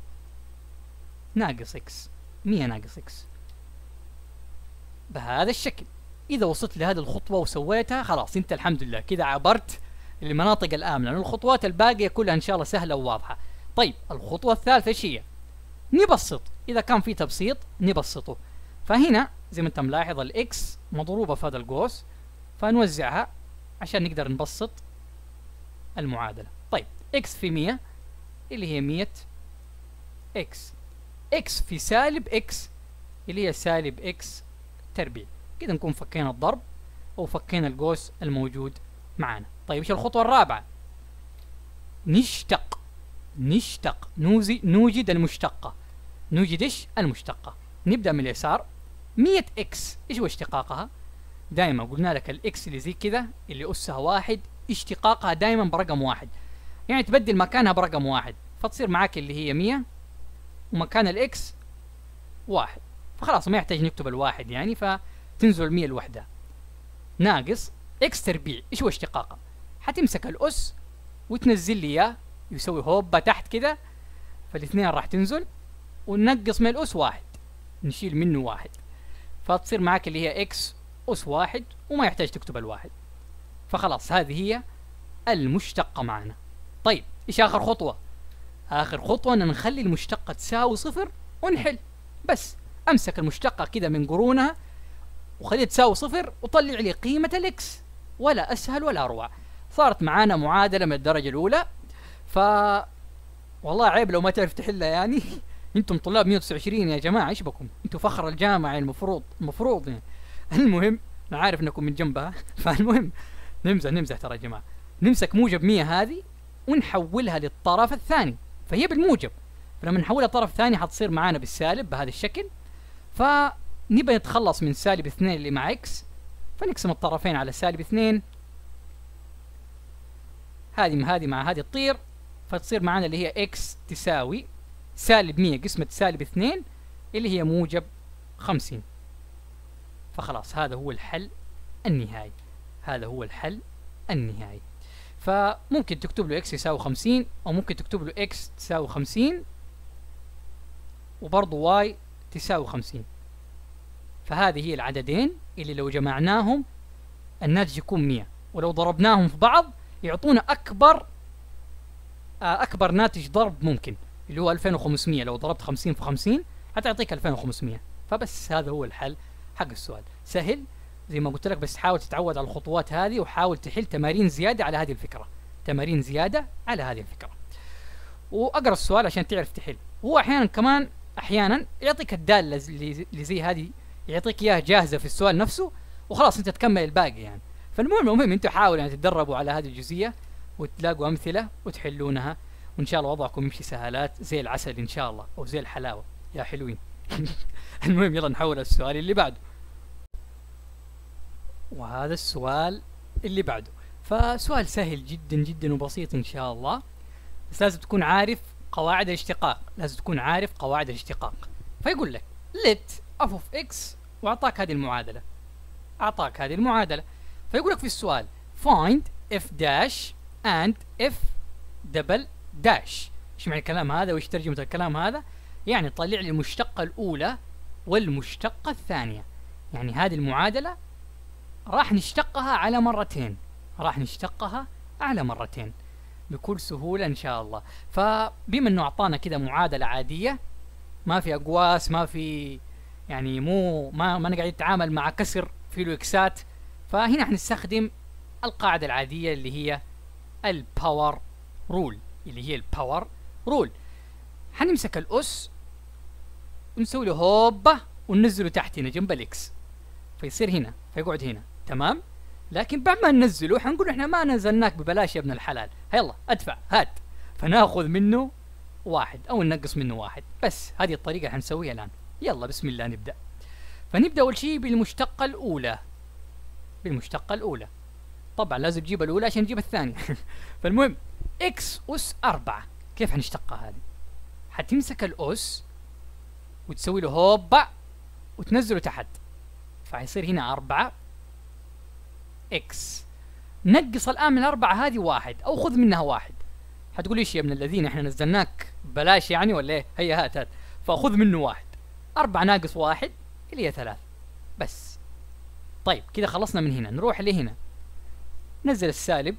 ناقص اكس. 100 ناقص اكس بهذا الشكل. اذا وصلت لهذه الخطوة وسويتها خلاص انت الحمد لله كذا عبرت المناطق الآمنة، لأن الخطوات الباقية كلها ان شاء الله سهلة وواضحة. طيب الخطوة الثالثة ايش هي؟ نبسط، اذا كان في تبسيط نبسطه. فهنا زي ما انت ملاحظ الاكس مضروبة في هذا القوس، فنوزعها عشان نقدر نبسط المعادلة. طيب اكس في 100 اللي هي 100 اكس، اكس في سالب اكس اللي هي سالب اكس تربيع. كده نكون فكينا الضرب او فكينا القوس الموجود معنا. طيب ايش الخطوة الرابعة؟ نشتق. نوجد المشتقة. نوجد ايش؟ المشتقة. نبدأ من اليسار. 100 اكس ايش هو اشتقاقها؟ دائما قلنا لك الاكس اللي زي كذا اللي اسها واحد اشتقاقها دائما برقم واحد، يعني تبدل مكانها برقم واحد، فتصير معاك اللي هي 100 ومكان الاكس واحد، فخلاص ما يحتاج نكتب الواحد يعني، فتنزل ال100 لوحدها. ناقص اكس تربيع ايش هو اشتقاقها؟ حتمسك الاس وتنزل لي اياه يسوي هوبا تحت كده، فالاثنين راح تنزل وننقص من الاس واحد، نشيل منه واحد، فتصير معاك اللي هي اكس اس واحد وما يحتاج تكتب الواحد. فخلاص هذه هي المشتقة معنا. طيب ايش اخر خطوة؟ اخر خطوة ان نخلي المشتقة تساوي صفر ونحل. بس امسك المشتقة كده من قرونها وخليها تساوي صفر وطلع لي قيمة الاكس، ولا اسهل ولا اروع. صارت معانا معادلة من الدرجة الاولى. والله عيب لو ما تعرف تحلها يعني. انتم طلاب 129 يا جماعة، ايش بكم؟ انتم فخر الجامعة المفروض يعني. المهم انا عارف انكم من جنبها. فالمهم نمزح ترى يا جماعة. نمسك موجب 100 هذه ونحولها للطرف الثاني، فهي بالموجب، فلما نحولها لطرف ثاني حتصير معانا بالسالب بهذا الشكل. فنبغى نتخلص من سالب 2 اللي مع اكس، فنقسم الطرفين على سالب 2 هذه مع هذه تطير، فتصير معنا اللي هي اكس تساوي سالب 100 قسمة سالب 2 اللي هي موجب 50. فخلاص هذا هو الحل النهائي، هذا هو الحل النهائي. فممكن تكتب له اكس يساوي 50 او ممكن تكتب له اكس تساوي 50 وبرضه واي تساوي 50. فهذه هي العددين اللي لو جمعناهم الناتج يكون 100، ولو ضربناهم في بعض يعطونا اكبر ناتج ضرب ممكن اللي هو 2500. لو ضربت 50 في 50 هتعطيك 2500. فبس هذا هو الحل حق السؤال، سهل زي ما قلت لك، بس حاول تتعود على الخطوات هذه وحاول تحل تمارين زيادة على هذه الفكرة، تمارين زيادة على هذه الفكرة. واقرا السؤال عشان تعرف تحل. هو احيانا يعطيك الدالة اللي زي هذه، يعطيك اياها جاهزة في السؤال نفسه وخلاص انت تكمل الباقي يعني. فالمهم انتوا حاولوا يعني تتدربوا على هذه الجزئية وتلاقوا امثلة وتحلونها، وان شاء الله وضعكم يمشي سهالات زي العسل ان شاء الله، او زي الحلاوة يا حلوين. المهم يلا نحول السؤال اللي بعده. وهذا السؤال اللي بعده فسؤال سهل جدا جدا وبسيط ان شاء الله، بس لازم تكون عارف قواعد الاشتقاق، لازم تكون عارف قواعد الاشتقاق. فيقول لك let f of x واعطاك هذه المعادلة، اعطاك هذه المعادلة. فيقول لك في السؤال find f dash and f double dash. ايش معنى الكلام هذا وايش ترجمة الكلام هذا؟ يعني طلع لي المشتقة الأولى والمشتقة الثانية. يعني هذه المعادلة راح نشتقها على مرتين، راح نشتقها على مرتين بكل سهولة إن شاء الله. فبما إنه أعطانا كده معادلة عادية ما في أقواس، ما في يعني ما نقعد نتعامل مع كسر في الإكسات، فهنا حنستخدم القاعدة العادية اللي هي الباور رول، اللي هي الباور رول. حنمسك الأس ونسوي له هوبا وننزله تحت هنا جنب الإكس، فيصير هنا فيقعد هنا تمام. لكن بعد ما ننزله حنقول احنا ما نزلناك ببلاش يا ابن الحلال، يلا ادفع هات، فناخذ منه واحد او ننقص منه واحد. بس هذه الطريقة اللي حنسويها الآن. يلا بسم الله نبدأ. فنبدأ أول شيء بالمشتقة الأولى، بالمشتقة الأولى طبعا لازم تجيب الأولى عشان تجيب الثانية. فالمهم إكس أس 4، كيف حنشتقها هذه؟ حتمسك الأس وتسوي له هوبا وتنزله تحت، فحيصير هنا 4 إكس. نقص الآن من الأربعة هذه واحد أو خذ منها واحد. حتقول إيش يا ابن الذين إحنا نزلناك بلاش يعني ولا إيه؟ هيا هات فخذ منه واحد. 4 ناقص واحد اللي هي 3 بس. طيب كده خلصنا من هنا، نروح لهنا نزل السالب.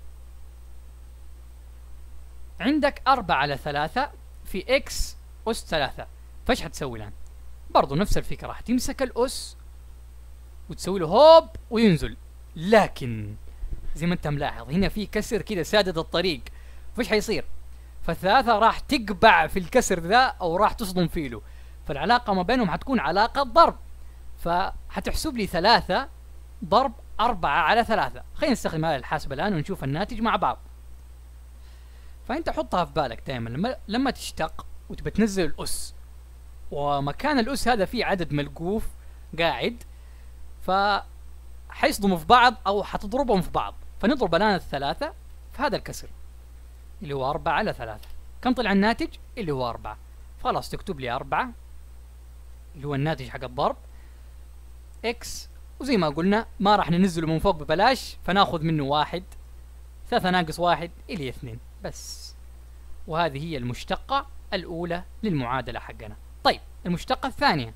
عندك 4 على 3 في إكس أس 3، فايش حتسوي الآن؟ برضو نفس الفكرة، حتمسك الأس وتسوي له هوب وينزل. لكن زي ما انت ملاحظ هنا في كسر كده سادد الطريق، فايش حيصير؟ فالثلاثة راح تقبع في الكسر ذا او راح تصدم فيه، فالعلاقة ما بينهم حتكون علاقة ضرب. فحتحسب لي 3 ضرب 4 على 3. خلينا نستخدم هذا الحاسب الآن ونشوف الناتج مع بعض. فانت حطها في بالك دائما لما تشتق وتبى تنزل الأس ومكان الأس هذا فيه عدد ملقوف قاعد، فحيصدموا في بعض أو حتضربهم في بعض. فنضرب الآن الثلاثة في هذا الكسر اللي هو 4 على 3. كم طلع الناتج؟ اللي هو 4. خلاص تكتب لي 4 اللي هو الناتج حق الضرب إكس، وزي ما قلنا ما راح ننزله من فوق ببلاش فناخذ منه واحد. 3 ناقص 1 اللي هي 2 بس. وهذه هي المشتقة الأولى للمعادلة حقنا. طيب المشتقة الثانية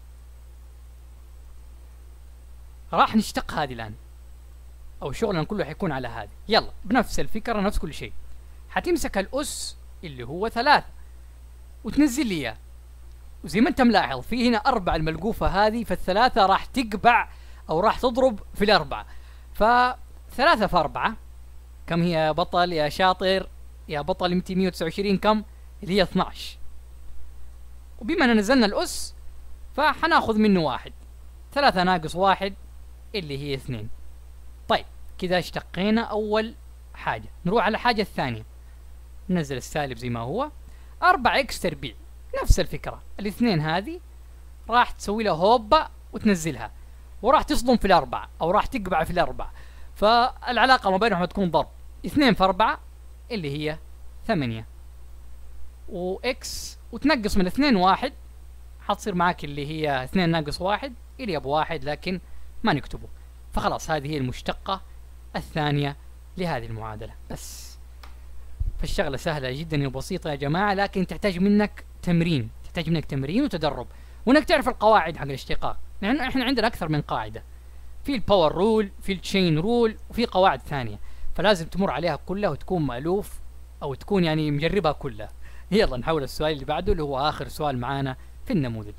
راح نشتق هذه الآن، أو شغلنا كله حيكون على هذه. يلا بنفس الفكرة نفس كل شيء. حتمسك الأس اللي هو 3 وتنزل لي إياه، وزي ما أنت ملاحظ في هنا 4 الملقوفة هذه، فالثلاثة راح تقبع أو راح تضرب في الأربعة. ف3 في 4 كم هي يا بطل يا شاطر يا بطل؟ 229 كم؟ اللي هي 12. وبما أن نزلنا الأس فحناخذ منه واحد. 3 ناقص 1 اللي هي 2. طيب كذا اشتقينا أول حاجة. نروح على الحاجة الثانية، ننزل السالب زي ما هو. 4 إكس تربيع نفس الفكرة. الاثنين هذه راح تسوي لها هوبا وتنزلها، وراح تصدم في الأربعة أو راح تقبع في الأربعة، فالعلاقة ما بينهم تكون ضرب. 2 في 4 اللي هي 8 وإكس وتنقص من 2 1 حتصير معك اللي هي 2 ناقص 1 اللي بواحد لكن ما نكتبه. فخلاص هذه هي المشتقة الثانية لهذه المعادلة بس. فالشغلة سهلة جدا وبسيطة يا جماعة، لكن تحتاج منك تمرين، تحتاج منك تمرين وتدرب، وانك تعرف القواعد حق الاشتقاق، لأن احنا عندنا أكثر من قاعدة، في الباور رول، في التشين رول، وفي قواعد ثانية، فلازم تمر عليها كلها وتكون مألوف أو تكون يعني مجربها كلها. يلا نحول السؤال اللي بعده اللي هو آخر سؤال معانا في النموذج،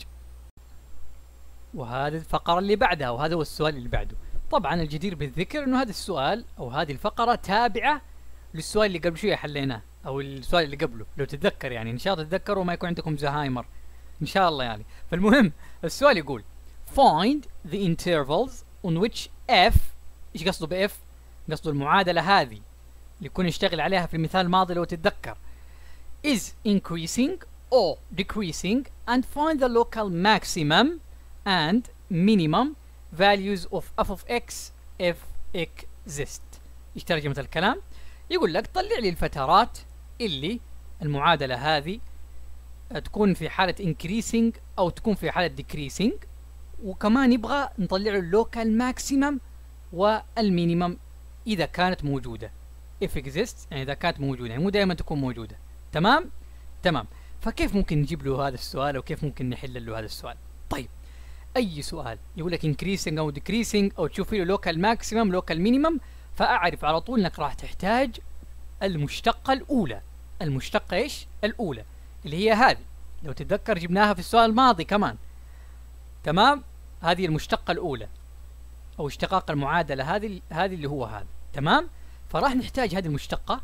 وهذه الفقرة اللي بعدها، وهذا هو السؤال اللي بعده. طبعا الجدير بالذكر انه هذا السؤال او هذه الفقرة تابعة للسؤال اللي قبل شوية حليناه، او السؤال اللي قبله لو تتذكر، يعني ان شاء الله تتذكروا وما يكون عندكم زهايمر ان شاء الله يعني. فالمهم السؤال يقول find the intervals on which f، ايش قصده ب f؟ قصده المعادلة هذه اللي كنا نشتغل عليها في المثال الماضي لو تتذكر، is increasing or decreasing and find the local maximum and minimum values of f of x if exist. ايش ترجمة الكلام؟ يقول لك طلع لي الفترات اللي المعادلة هذه تكون في حالة increasing او تكون في حالة decreasing، وكمان يبغى نطلع له اللوكال ماكسيمم والمينيمم اذا كانت موجودة. if exist يعني اذا كانت موجودة، يعني مو دائما تكون موجودة. تمام؟ تمام. فكيف ممكن نجيب له هذا السؤال او كيف ممكن نحل له هذا السؤال؟ طيب اي سؤال يقول لك increasing او decreasing او تشوف له لوكال ماكسيمم لوكال مينيمم، فاعرف على طول انك راح تحتاج المشتقة الاولى. المشتقة ايش؟ الاولى اللي هي هذه، لو تتذكر جبناها في السؤال الماضي كمان. تمام؟ هذه المشتقة الاولى او اشتقاق المعادلة هذه اللي هو هذا. تمام؟ فراح نحتاج هذه المشتقة،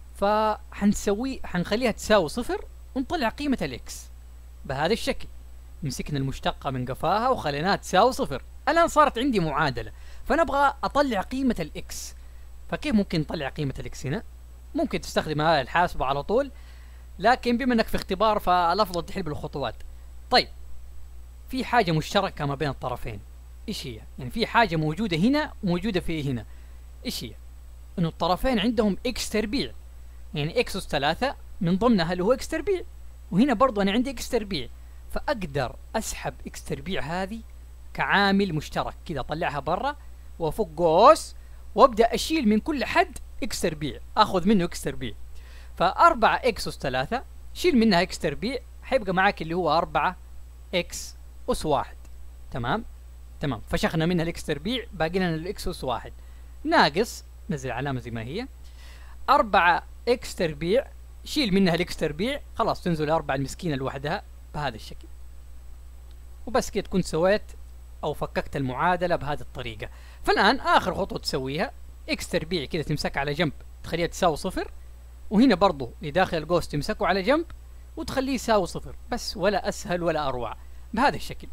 حنخليها تساوي صفر ونطلع قيمة الاكس بهذا الشكل. مسكنا المشتقة من قفاها وخليناها تساوي صفر. الآن صارت عندي معادلة، فنبغى أطلع قيمة الإكس. فكيف ممكن نطلع قيمة الإكس هنا؟ ممكن تستخدم هذه الحاسبة على طول، لكن بما أنك في اختبار فالأفضل تحل بالخطوات. طيب في حاجة مشتركة ما بين الطرفين، إيش هي؟ يعني في حاجة موجودة هنا وموجودة في هنا. إيش هي؟ إنه الطرفين عندهم إكس تربيع، يعني إكس أس 3 من ضمنها اللي هو إكس تربيع، وهنا برضو أنا عندي إكس تربيع، فأقدر أسحب إكس تربيع هذه كعامل مشترك كذا، أطلعها برا وأفك قوس وأبدأ أشيل من كل حد إكس تربيع، أخذ منه إكس تربيع. ف4 إكس أس 3 شيل منها إكس تربيع، حيبقى معاك اللي هو 4 إكس أس 1. تمام؟ تمام. فشخنا منها الإكس تربيع، باقي لنا الإكس أس 1 ناقص، نزل علامة زي ما هي، 4 إكس تربيع شيل منها الإكس تربيع، خلاص تنزل 4 المسكينة لوحدها بهذا الشكل. وبس كده تكون سويت او فككت المعادلة بهذه الطريقة. فالآن آخر خطوة تسويها إكس تربيع كده تمسكها على جنب تخليها تساوي صفر، وهنا برضو اللي داخل القوس تمسكه على جنب وتخليه يساوي صفر، بس ولا أسهل ولا أروع بهذا الشكل.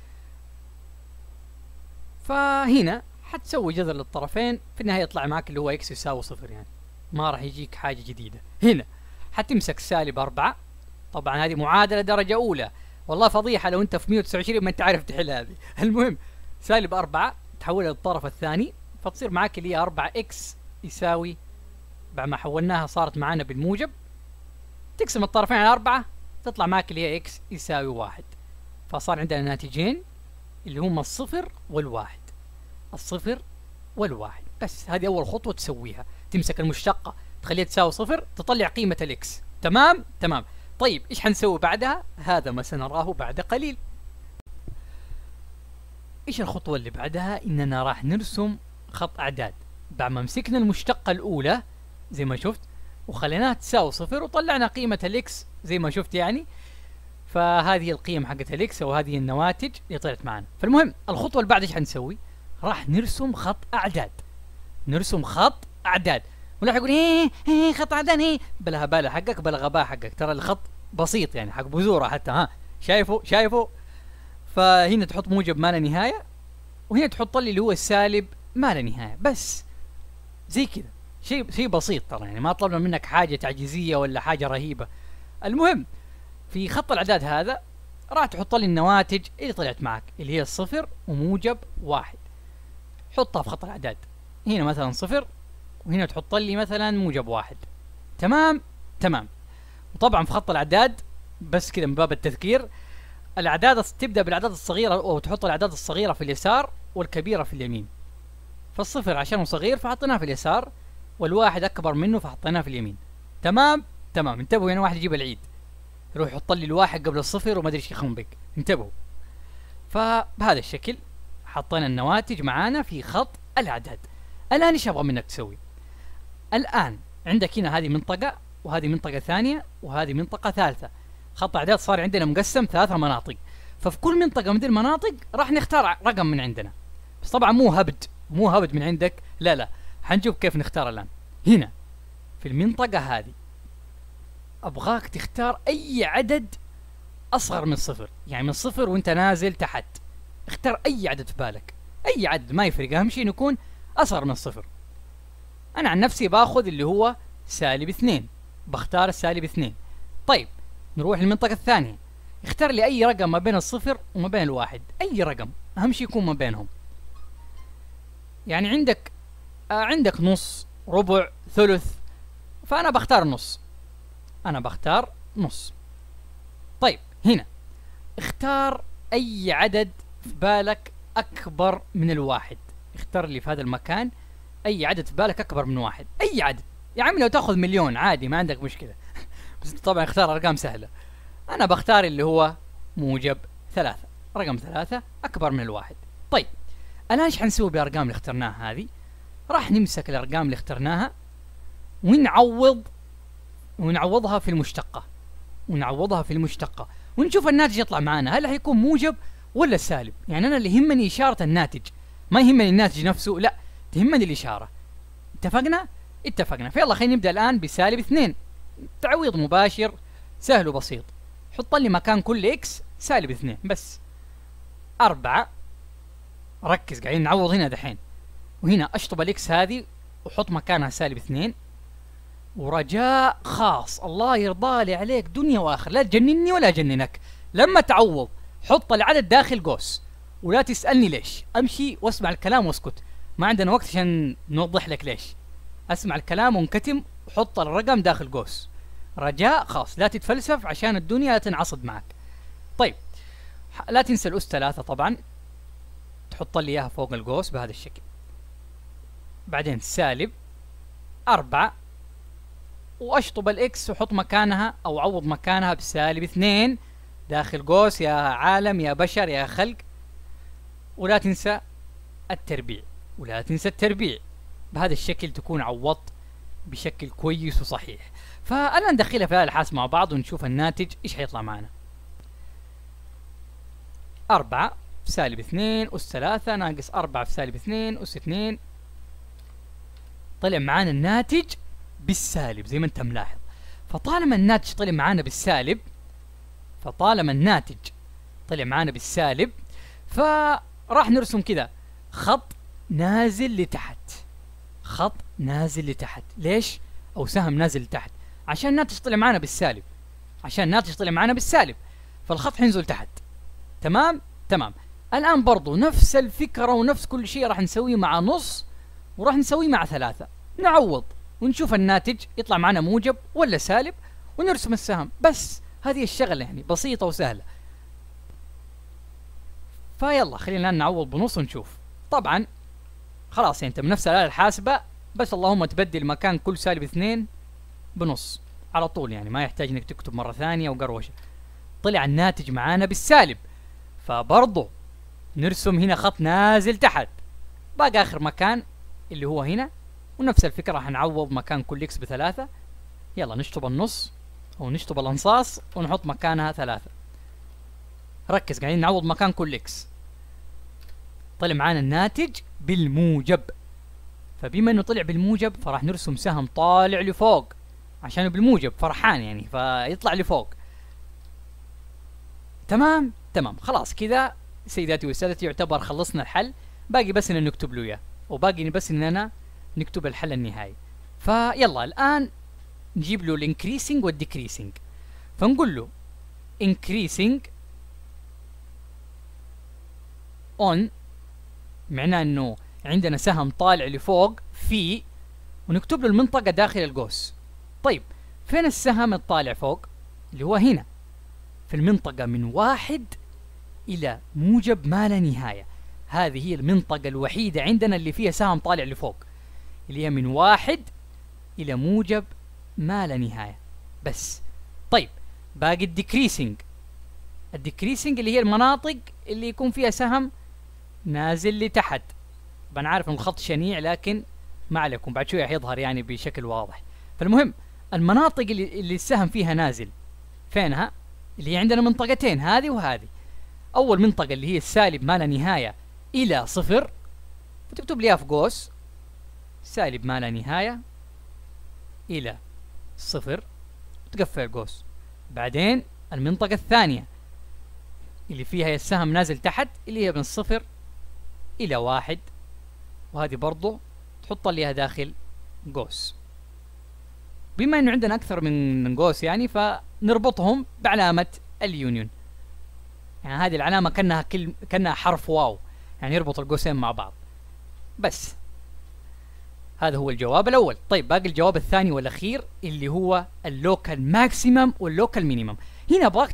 فهنا حتسوي جذر للطرفين، في النهاية يطلع معك اللي هو إكس يساوي صفر، يعني ما راح يجيك حاجة جديدة. هنا حتمسك سالب 4، طبعا هذه معادلة درجة أولى، والله فضيحة لو أنت في 129 ما أنت عارف تحل هذه. المهم سالب 4 تحولها للطرف الثاني، فتصير معك اللي هي 4 إكس يساوي، بعد ما حولناها صارت معانا بالموجب، تقسم الطرفين على 4 تطلع معك اللي هي إكس يساوي 1. فصار عندنا ناتجين اللي هم الصفر والواحد، الصفر والواحد. بس هذه أول خطوة تسويها، تمسك المشتقة تخليها تساوي صفر، تطلع قيمة الإكس. تمام؟ تمام. طيب إيش حنسوي بعدها؟ هذا ما سنراه بعد قليل. إيش الخطوة اللي بعدها؟ إننا راح نرسم خط أعداد. بعد ما مسكنا المشتقة الأولى زي ما شفت وخليناها تساوي صفر وطلعنا قيمة الإكس زي ما شفت يعني، فهذه القيم حقت الإكس وهذه النواتج اللي طلعت معنا. فالمهم الخطوة اللي بعد إيش حنسوي؟ راح نرسم خط أعداد. نرسم خط أعداد. ولا يقول ايه خط اعداد ايه، بلا هبالة حقك بلا غباء حقك، ترى الخط بسيط يعني حق بذوره حتى، ها شايفه. فهنا تحط موجب ما لا نهاية، وهنا تحط لي اللي هو السالب ما لا نهاية، بس زي كذا شيء بسيط ترى، يعني ما طلبنا منك حاجة تعجيزية ولا حاجة رهيبة. المهم في خط الاعداد هذا راح تحط لي النواتج اللي طلعت معك اللي هي الصفر وموجب 1، حطها في خط الاعداد. هنا مثلا صفر وهنا تحط لي مثلا موجب 1. تمام تمام. وطبعا في خط الاعداد بس كذا من باب التذكير، الاعداد تبدا بالاعداد الصغيره، او تحط الاعداد الصغيره في اليسار والكبيره في اليمين. فالصفر عشانه صغير فحطيناه في اليسار، والواحد اكبر منه فحطيناه في اليمين. تمام تمام. انتبهوا هنا واحد يجيب العيد يروح يحط لي الواحد قبل الصفر وما ادري ايش يخنبق. انتبهوا. فبهذا الشكل حطينا النواتج معانا في خط الاعداد. الان ايش ابغى منك تسوي؟ الان عندك هنا هذه منطقه، وهذه منطقه ثانيه، وهذه منطقه ثالثه. خط الاعداد صار عندنا مقسم 3 مناطق، ففي كل منطقه من ذي المناطق راح نختار رقم من عندنا. بس طبعا مو هبد من عندك، لا لا، حنشوف كيف نختار الان. هنا في المنطقه هذه ابغاك تختار اي عدد اصغر من صفر، يعني من صفر وانت نازل تحت. اختار اي عدد في بالك، اي عدد ما يفرق، اهم شيء يكون اصغر من صفر. انا عن نفسي باخذ اللي هو -2، بختار -2. طيب نروح للمنطقة الثانية، اختار لي اي رقم ما بين الصفر وما بين الواحد، اي رقم اهم شيء يكون ما بينهم. يعني عندك نص، ربع، ثلث، فانا بختار نص. طيب هنا اختار اي عدد في بالك اكبر من الواحد. اختار لي في هذا المكان اي عدد في بالك اكبر من واحد، اي عدد. يا عمي لو تاخذ مليون عادي ما عندك مشكلة بس طبعا اختار ارقام سهلة. انا بختار اللي هو موجب 3، رقم 3 اكبر من الواحد. طيب الان ايش حنسوي بالارقام اللي اخترناها هذه؟ راح نمسك الارقام اللي اخترناها ونعوضها في المشتقة، ونشوف الناتج يطلع معانا هل حيكون موجب ولا سالب. يعني انا اللي يهمني اشارة الناتج، ما يهمني الناتج نفسه، لا تهمني الاشارة. اتفقنا. فيلا خلينا نبدأ الان ب2، تعويض مباشر سهل وبسيط. حط لي مكان كل اكس -2 بس. 4، ركز قاعدين نعوض هنا دحين، وهنا اشطب الاكس هذه وحط مكانها -2. ورجاء خاص الله يرضى لي عليك دنيا واخر، لا تجنني ولا اجننك. لما تعوض حط العدد داخل قوس، ولا تسألني ليش. امشي واسمع الكلام واسكت، ما عندنا وقت عشان نوضح لك ليش. اسمع الكلام وانكتم وحط الرقم داخل قوس، رجاء خاص لا تتفلسف عشان الدنيا لا تنعصد معك. طيب لا تنسى الأس 3 طبعا، تحط لي اياها فوق القوس بهذا الشكل. بعدين -4، واشطب الاكس وحط مكانها او عوض مكانها ب2 داخل قوس يا عالم يا بشر يا خلق. ولا تنسى التربيع. بهذا الشكل تكون عوضت بشكل كويس وصحيح. فالآن ندخلها في الحاسب مع بعض ونشوف الناتج ايش حيطلع معنا. 4 في -2 أس 3 ناقص 4 في -2 أس 2. طلع معانا الناتج بالسالب زي ما انت ملاحظ. فطالما الناتج طلع معانا بالسالب، فراح نرسم كذا خط نازل لتحت. ليش؟ او سهم نازل لتحت عشان الناتج طلع معانا بالسالب، فالخط حينزل تحت. تمام. الان برضو نفس الفكرة ونفس كل شيء راح نسويه مع نص، وراح نسويه مع 3. نعوض ونشوف الناتج يطلع معنا موجب ولا سالب، ونرسم السهم. بس هذه الشغلة يعني بسيطة وسهلة. فيلا خلينا الآن نعوض بنص ونشوف. طبعا خلاص يعني انت بنفس الآلة الحاسبة، بس اللهم تبدل مكان كل -2 بنص على طول، يعني ما يحتاج انك تكتب مرة ثانية وقروشة. طلع الناتج معانا بالسالب، فبرضو نرسم هنا خط نازل تحت. باقي آخر مكان اللي هو هنا، ونفس الفكرة راح نعوض مكان كل اكس ب3. يلا نشطب النص او نشطب الانصاص ونحط مكانها 3. ركز قاعدين نعوض مكان كل اكس. طلع معانا الناتج بالموجب، فبما انه طلع بالموجب فراح نرسم سهم طالع لفوق عشان بالموجب فرحان يعني فيطلع لفوق. تمام. خلاص كذا سيداتي وسادتي يعتبر خلصنا الحل. باقي بس ان نكتب له اياه، وباقي بس اننا نكتب الحل النهائي. فيلا الان نجيب له الانكريسنج والديكريسنج. فنقول له increasing on، معناه انه عندنا سهم طالع لفوق في ونكتب له المنطقة داخل القوس. طيب فين السهم الطالع فوق؟ اللي هو هنا في المنطقة من 1 إلى موجب ما لا نهاية. هذه هي المنطقة الوحيدة عندنا اللي فيها سهم طالع لفوق، اللي هي من 1 إلى موجب ما لا نهاية بس. طيب باقي الديكريسنج. الديكريسنج اللي هي المناطق اللي يكون فيها سهم نازل لتحت. أنا عارف إن الخط شنيع لكن ما عليكم، بعد شوية حيظهر يعني بشكل واضح. فالمهم المناطق اللي السهم فيها نازل فينها؟ اللي هي عندنا منطقتين، هذه وهذه. أول منطقة اللي هي السالب ما لا نهاية إلى 0، فتكتب ليها في قوس سالب ما لا نهاية إلى 0 وتقفل القوس. بعدين المنطقة الثانية اللي فيها السهم نازل تحت، اللي هي من 0 إلى 1، وهذه برضو تحط ليها داخل قوس. بما انه عندنا اكثر من قوس يعني فنربطهم بعلامة اليونيون. يعني هذه العلامة كأنها حرف واو، يعني يربط القوسين مع بعض. بس هذا هو الجواب الأول. طيب باقي الجواب الثاني والأخير اللي هو اللوكال ماكسيمم واللوكال مينيمم. هنا أبغاك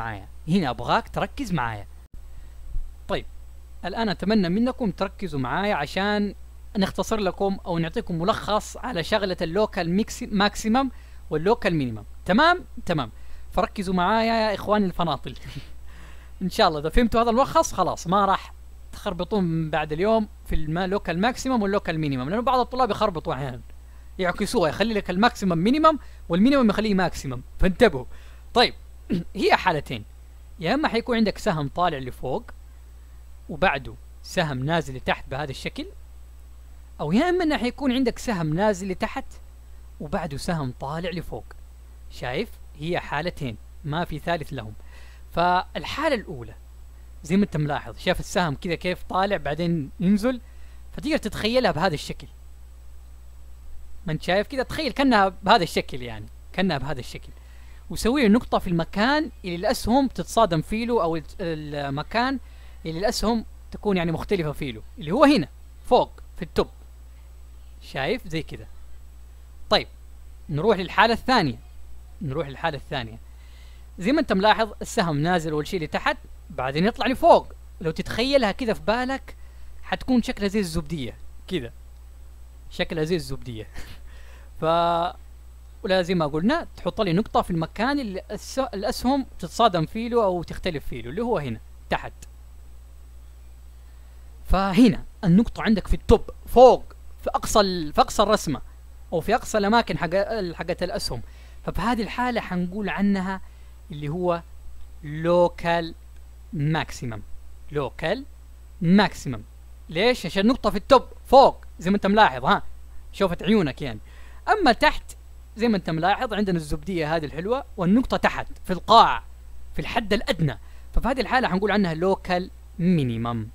تركز معايا. طيب الآن أتمنى منكم تركزوا معايا عشان نختصر لكم أو نعطيكم ملخص على شغلة اللوكال ماكسيمم واللوكال مينيمم. تمام. فركزوا معايا يا إخواني الفناطل. إن شاء الله إذا فهمتوا هذا الملخص خلاص ما راح تخربطون بعد اليوم في اللوكال ماكسيمم واللوكال مينيمم، لأنه بعض الطلاب يخربطوا أحيانا يعكسوها، يخلي لك الماكسيمم مينيمم والمينيمم يخليه ماكسيمم، فانتبهوا. طيب هي حالتين، يا إما حيكون عندك سهم طالع لفوق وبعده سهم نازل لتحت بهذا الشكل، أو يا إما إنه حيكون عندك سهم نازل لتحت وبعده سهم طالع لفوق. شايف؟ هي حالتين ما في ثالث لهم. فالحالة الأولى زي ما أنت ملاحظ، شايف السهم كذا كيف طالع بعدين ينزل، فتقدر تتخيلها بهذا الشكل. ما أنت شايف كذا، تخيل كأنها بهذا الشكل، يعني كأنها بهذا الشكل، وسوي نقطة في المكان اللي الأسهم تتصادم فيه له، أو المكان اللي الأسهم تكون يعني مختلفة فيه له، اللي هو هنا فوق في التوب. شايف زي كذا. طيب نروح للحالة الثانية. زي ما انت ملاحظ السهم نازل اول شيء لتحت بعدين يطلع لفوق. لو تتخيلها كذا في بالك حتكون شكلها زي الزبدية كذا، شكلها زي الزبدية. ف ولا زي ما قلنا تحط لي نقطة في المكان اللي الأسهم تتصادم فيه له أو تختلف فيه له، اللي هو هنا تحت. فهنا النقطة عندك في التوب فوق في أقصى الرسمة أو في أقصى الأماكن حقت الأسهم. فبهذه الحالة حنقول عنها اللي هو لوكال ماكسيمم. ليش؟ عشان النقطة في التوب فوق زي ما انت ملاحظ، شوفت عيونك يعني. أما تحت زي ما انت ملاحظ عندنا الزبدية هذه الحلوة، والنقطة تحت في القاع في الحد الأدنى. ففي هذه الحالة حنقول عنها لوكال مينيمم.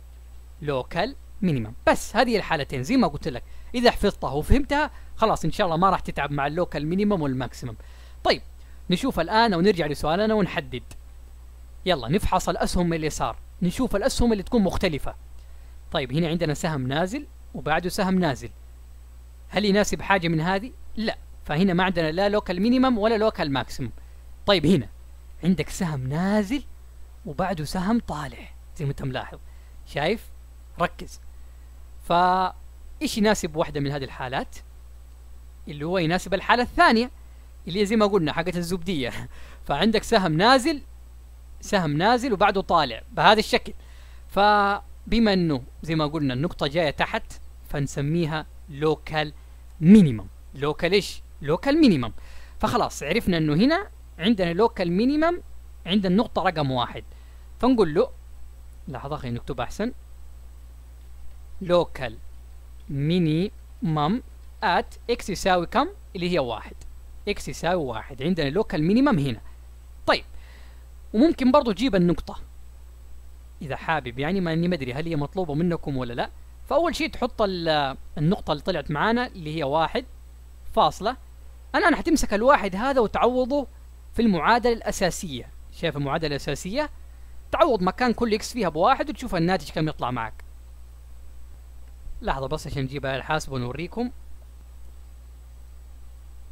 بس هذه الحالتين زي ما قلت لك، إذا حفظتها وفهمتها خلاص إن شاء الله ما راح تتعب مع اللوكال مينيمم والماكسيمم. طيب نشوف الآن ونرجع لسؤالنا ونحدد. يلا نفحص الأسهم من اليسار، نشوف الأسهم اللي تكون مختلفة. طيب هنا عندنا سهم نازل وبعده سهم نازل، هل يناسب حاجة من هذه؟ لا، فهنا ما عندنا لا لوكال مينيمم ولا لوكال ماكسيمم. طيب هنا عندك سهم نازل وبعده سهم طالع زي ما انت ملاحظ، شايف؟ ركز. فإيش يناسب واحدة من هذه الحالات؟ اللي هو يناسب الحالة الثانية اللي هي زي ما قلنا حقت الزبدية. فعندك سهم نازل وبعده طالع بهذا الشكل. فبما انه زي ما قلنا النقطة جاية تحت فنسميها لوكال مينيمم. لوكال مينيمم. فخلاص عرفنا انه هنا عندنا لوكال مينيمم عند النقطة رقم 1. فنقول له لحظة خلينا نكتب احسن، لوكال مينيمم ات اكس يساوي كم؟ اللي هي 1. اكس يساوي 1. عندنا لوكال مينيمم هنا. طيب وممكن برضو تجيب النقطة إذا حابب، يعني ما اني مدري هل هي مطلوبة منكم ولا لا. فأول شيء تحط النقطة اللي طلعت معانا اللي هي 1 فاصلة. الآن حتمسك الواحد هذا وتعوضه في المعادلة الأساسية. شايف المعادلة الأساسية؟ تعوض مكان كل إكس فيها ب1 وتشوف الناتج كم يطلع معك. لحظة بس عشان نجيبها على الحاسب ونوريكم.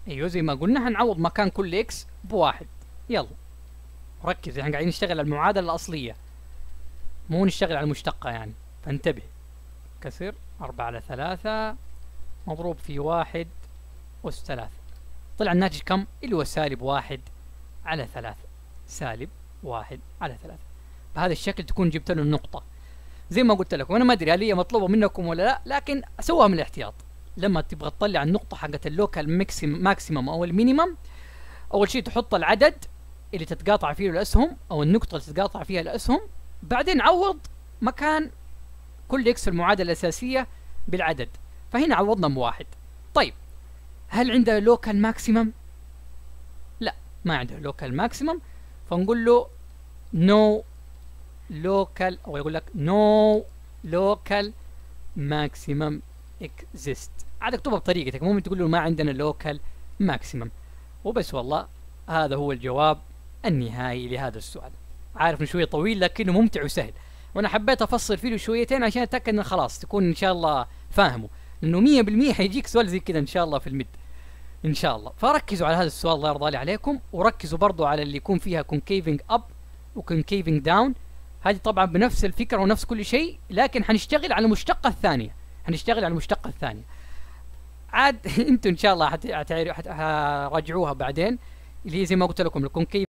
ايوه زي ما قلنا هنعوض مكان كل اكس بواحد. يلا ركز، احنا قاعدين نشتغل على المعادلة الأصلية مو نشتغل على المشتقة يعني، فانتبه. كسر 4/3 مضروب في 1/3، طلع الناتج كم؟ اللي هو -1/3. -1/3. بهذا الشكل تكون جبت له النقطة. زي ما قلت لكم انا ما ادري هل هي مطلوبة منكم ولا لا، لكن سووها من الاحتياط. لما تبغى تطلع النقطة حقت اللوكال ماكسيمم او المينيمم، اول شيء تحط العدد اللي تتقاطع فيه الاسهم او النقطة اللي تتقاطع فيها الاسهم، بعدين عوض مكان كل اكس في المعادلة الاساسية بالعدد. فهنا عوضنا بواحد. طيب هل عنده لوكال ماكسيمم؟ لا ما عنده لوكال ماكسيمم، فنقول له نو لوكال، او يقول لك نو لوكال ماكسيمم اكزيست. عاد اكتبها بطريقتك، ممكن تقول له ما عندنا لوكال ماكسيمم وبس. والله هذا هو الجواب النهائي لهذا السؤال. عارف انه شويه طويل لكنه ممتع وسهل، وانا حبيت افصل فيه شويتين عشان اتاكد انه خلاص تكون ان شاء الله فاهمه، لانه 100% حيجيك سؤال زي كذا ان شاء الله في المد ان شاء الله. فركزوا على هذا السؤال الله يرضى لي عليكم، وركزوا برضو على اللي يكون فيها كونكيفنج اب وكونكيفنج داون. هذه طبعا بنفس الفكره ونفس كل شيء، لكن حنشتغل على المشتقه الثانيه، عاد انتم ان شاء الله حتراجعوها بعدين، اللي هي زي ما قلت لكم الكونكيف